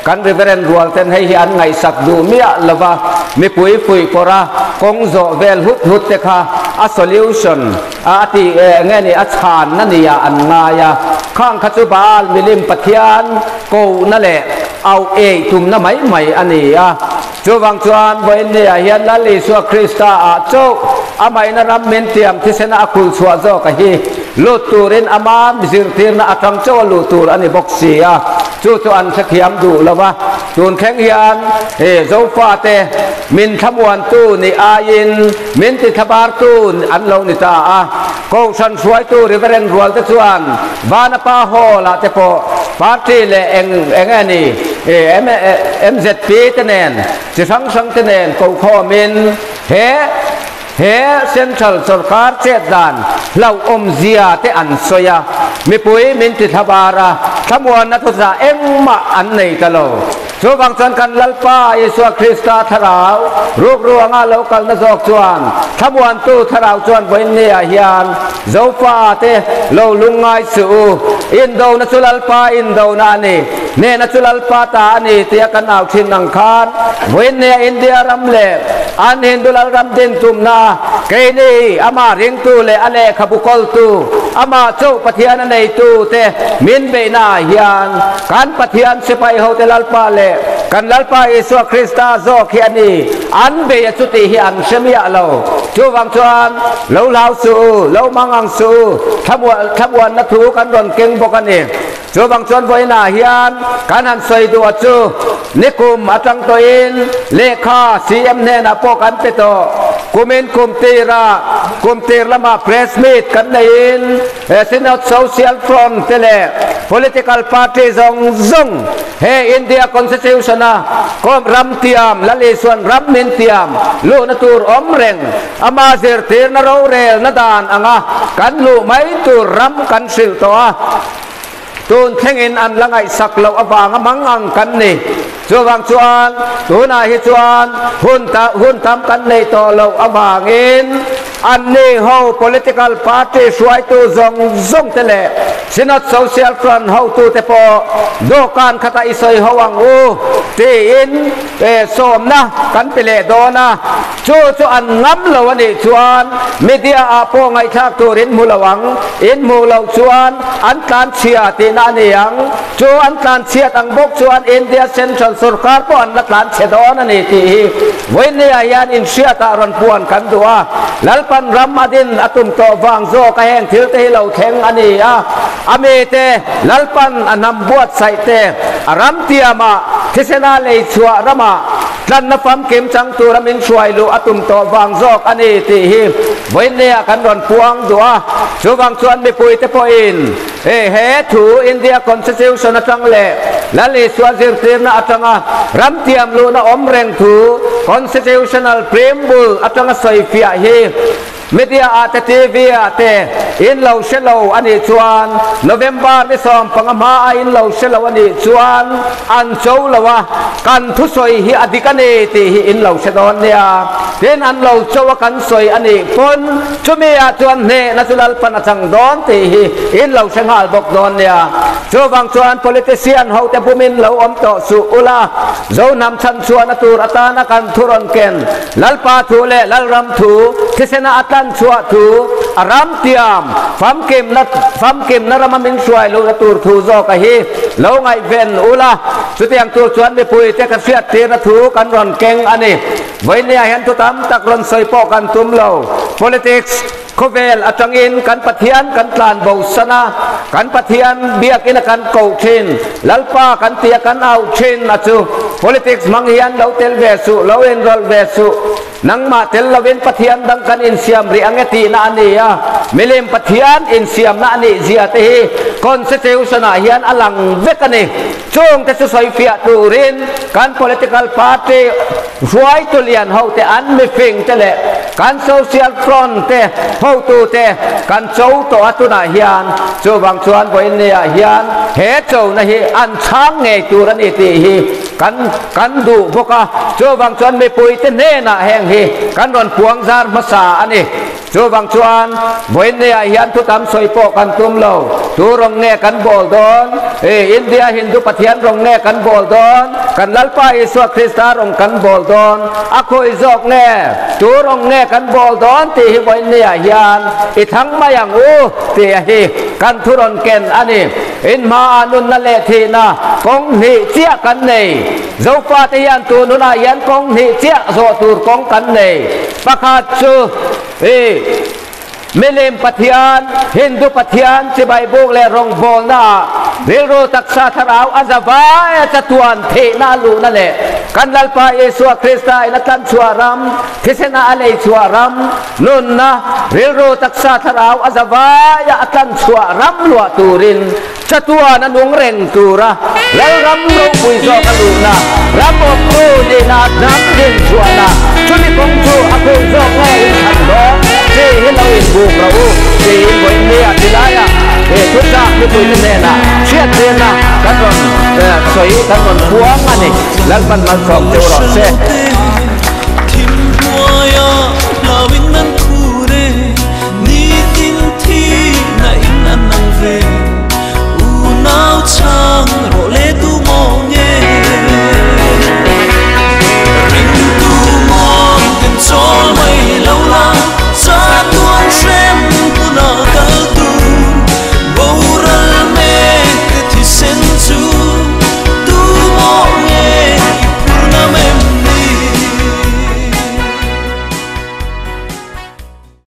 กันริเวเรนรัวเต็นให้อันไงสักดูเมียละว่ามีปุยปุยปราคงโจเวลหุดหุดเตค่ะอัสโซลิวชันอาติเอเงนี่อัชานนั่นนี่อันงายาข้างขัดบาลมิลิมปะเทียนกูนั่นแหละเอาเอตุมน้ำไม่ใหม่อันนี้อ่ะจูวังจวนบนเนี่ยเฮียนลลิสวคริสตาอาโจอาไม่นรำเมนเตียมที่เสนาคุลสวโจกะฮีลูตูรินอามาบิซิรตีนอาตังโจลูตูรอันนี้บกเสียจูจวนสักยามดูแล้วว่าจูนแข็งเฮียนเอโจฟาเตมินขมวนตูนี่อายินมินติขบาร์ตูนอันเรานิตาอ่ะกูฉันสวยตูริเวเรนรัวตะจวนบานปาโฮละเตโปปาร์ตี้เลเองเองนี่เอ็มเอ็มเซพีตเนนจะสังสังตเนนกูขอมินเฮเฮเซ็นทรัลสรการเจดานเราอมเสียเตอันสอยมีปุยมินติทบาระขมวนนัทุสาเอ็งมาอันไหนกันโลช่วงบางสันกันลัลปาเยซูคริสต์ทาราวรูปรวงอาเลวกันนจอกจวนขมวนตู้ทาราวจวนบนเนียฮิยันโจฟาเตโลลุงไงสูอินโดนัสุลัลปาอินโดนานีเนนัสุลัลปาตานีเตียกันเอาชินนังคานบนเนียอินเดียรัมเลอันฮินดูลัลรัมดินตุมนาเกนีอามาเริงตูเลอเลขบุกลตูอามาโจปะเทียนในตูเตมินเบนาฮิยันการปะเทียนเสไปเฮาเตลัลปาเลกันลัลปาเยซูคริสต์โจเขียนีอันเบยจุติฮิอันเชมียะเราจูวังจวนเลาลาวสูเลามังอังสูขบวนขบวนนัทูกันรอนเก่งบกันเองจูวังจวนบอยนาฮิอันการหันสวยตัวจูนิคุมอัจังตัวอินเลขาซีเอ็มเนนาโปกันเปโตกุมินกุมตีระกุมตีระมาเพรสมิดกันในอินเอซินอตโซเชียลฟรอนเตเล political party ซงซงเฮอินเดียคอนสติทูชันนะก็รัมเตียมละเลส่วนรัมมินเตียมลูนตูรอมเร่งอามาเซร์เทนนเราเรลนดานอ่ะกันลูไม่ตูรัมกันสิลตัวตูนเทงอินอันละไงสักเราอบางมังอังกันนี่จวงจวนตูนาฮิจวนหุ่นตาหุ่นทำกันในตัวเราอบางอินอันนี้เฮา political party สวยตัวซงซงเตเลสินัด social front เฮาตัวเตปอดูการขัดอิสยเฮาวังอูที่อินเอสมนะกันเปเลโดนะจูจูอันงำเราวันนี้ชวนมีเดียอาโปงไอชักตัวรินมูลวังอินมูลเราชวนอันการเชียตินานียังจูอันการเชียตังบกชวนอินเดียเซ็นทรัลสุรการปอนละการเชดอนันนี่ที่วันนี้อายันอินเชียตารันปวนกันตัวลัลปันรัมมาดินอตุมโตวังโซกะแหงทิลเตเราแข็งอันนี้อ่ะอเมเตลัลปันอันนำบวชใส่เตรัมเตียมาทิเสนาเลยชัวรามาดันนับฟังเข็มจังตัวรามินช่วยลูอตุมโตวังโซกอันนี้ที่วันนี้กันรันปวงตัวชูวังชวนไม่ปุยเตปอินเฮ้เฮถูอินเดียคอนสติทูชันจังเล่และเลสวาซิร์ตีนอัตงะรัมเตียมลูนาอมเร่งถู constitutional preamble อัตงะสอยฟิอาเฮมีเดียอาเตทีวีอาเตอินเราเชลล์อันนี้ชวนโนเวมบาร์ที่สองปังมาอินเราเชลล์อันนี้ชวนอันโจลวะกันทุสอยฮิอธิกันเนติฮิอินเราเชลล์เนี่ยเป็นอันเราโจวกันสอยอันนี้ปนจุมีอาชวนเนนัสุลัลปันจังดอนติฮิอินเราเชงฮัลบกดอนเนี่ยโจวังชวน politician เฮาแต่ผู้มินเราอมโตสุอุลาโจนำชันชวนตูรตานักันทุรนเกนลัลปาทูเลลัลรัมทูที่เสนาอัตกันชัวทูอารามเตียมฟัมเกมนัดฟัมเกมนารมามินช่วยลูกตูร์ทูโจกะฮีแล้วไงเวนอุลาสุดyangตูชวนไปปุยเตกันเสียเตระทูกันรอนเก่งอันนี้วันนี้เห็นตุตามตักรอนใส่ปอกันตุ้มเรา politicsโคเวลอัจังอินกันปะเทียนกันกลานเบาสนากันปะเทียนเบียกินกันเกาเชนลัลปากันเตียกันเอาเชนนะจู politics มังเฮียนเราเตลเวสุเราเอ็นรอลเวสุนังมาเตลเราเวนปะเทียนดังกันอินเซียมริอังเอตีนานียมิเลมปะเทียนอินเซียมนานีเจียเตฮีคอนเซติวชนาเฮียนอลังเวกันเอจงเตสุสอยฟิอาตูรินกัน political party ช่วยตุเลียนเฮาเตอันไม่ฟิงเตเลกัน social front เตเฮาตูเตกันโจตัวตุนาเฮียนโจวังชวนวันนี้เฮียนเฮโจนะฮีอันช้างเงตูรันอิติฮีกันกันดูพวกโจวังชวนไม่ปุยเตเนน่ะแห่งฮีกันรอนพวงซาร์มาสาอันนี้จูบางชวนบอยเนี่ยยันทุตามสวยโปกันตุมโลตูรองเงกันโบลดอนเออินเดียฮินดูปะเทียนรองเงกันโบลดอนกันลัลปาอิสวาคริสตารองกันโบลดอนอะโคอิจอกเงตูรองเงกันโบลดอนตีฮิบอยเนี่ยยันอีทั้งมาอย่างอูตีฮิกันทุรนเกนอันนี้อินมาอนุนนั่นแหละทีนะกงหิเจียกันเนยเจ้าฟ้าที่ยันตูนุนายันกงหิเจียโซตูกงกันเนยประกาศจูเอเมเลมปัทยานฮินดูปัทยานที่ใบบุกและรองโบนาเริโรตักษาทราวอาซาบายจัตวันเทนาลูนั่นแหละกันลัลปาเยซูคริสต์ไอนักันชัวรัมทิเสนาอะไรชัวรัมนุนนะเริโรตักษาทราวอาซาบายอักันชัวรัมลัวตูรินจัตวานันงเร่งตูระแล้วรัมลงปุยโซกันลูนะรัมอบรูดีนาน้ำดินชัวนะชุนิคงชูอากุโซแง่อินทันโดที่เห็นเราอินบุกเราที่อินบอยเนี่ยที่ไรอะเอทุกอย่างที่คุยกันเนี่ยนะเชื่อเตือนนะกันวันเออสวยกันวันพวงอันนี้แล้วมันมาสอบเจ้าหลอดเซ่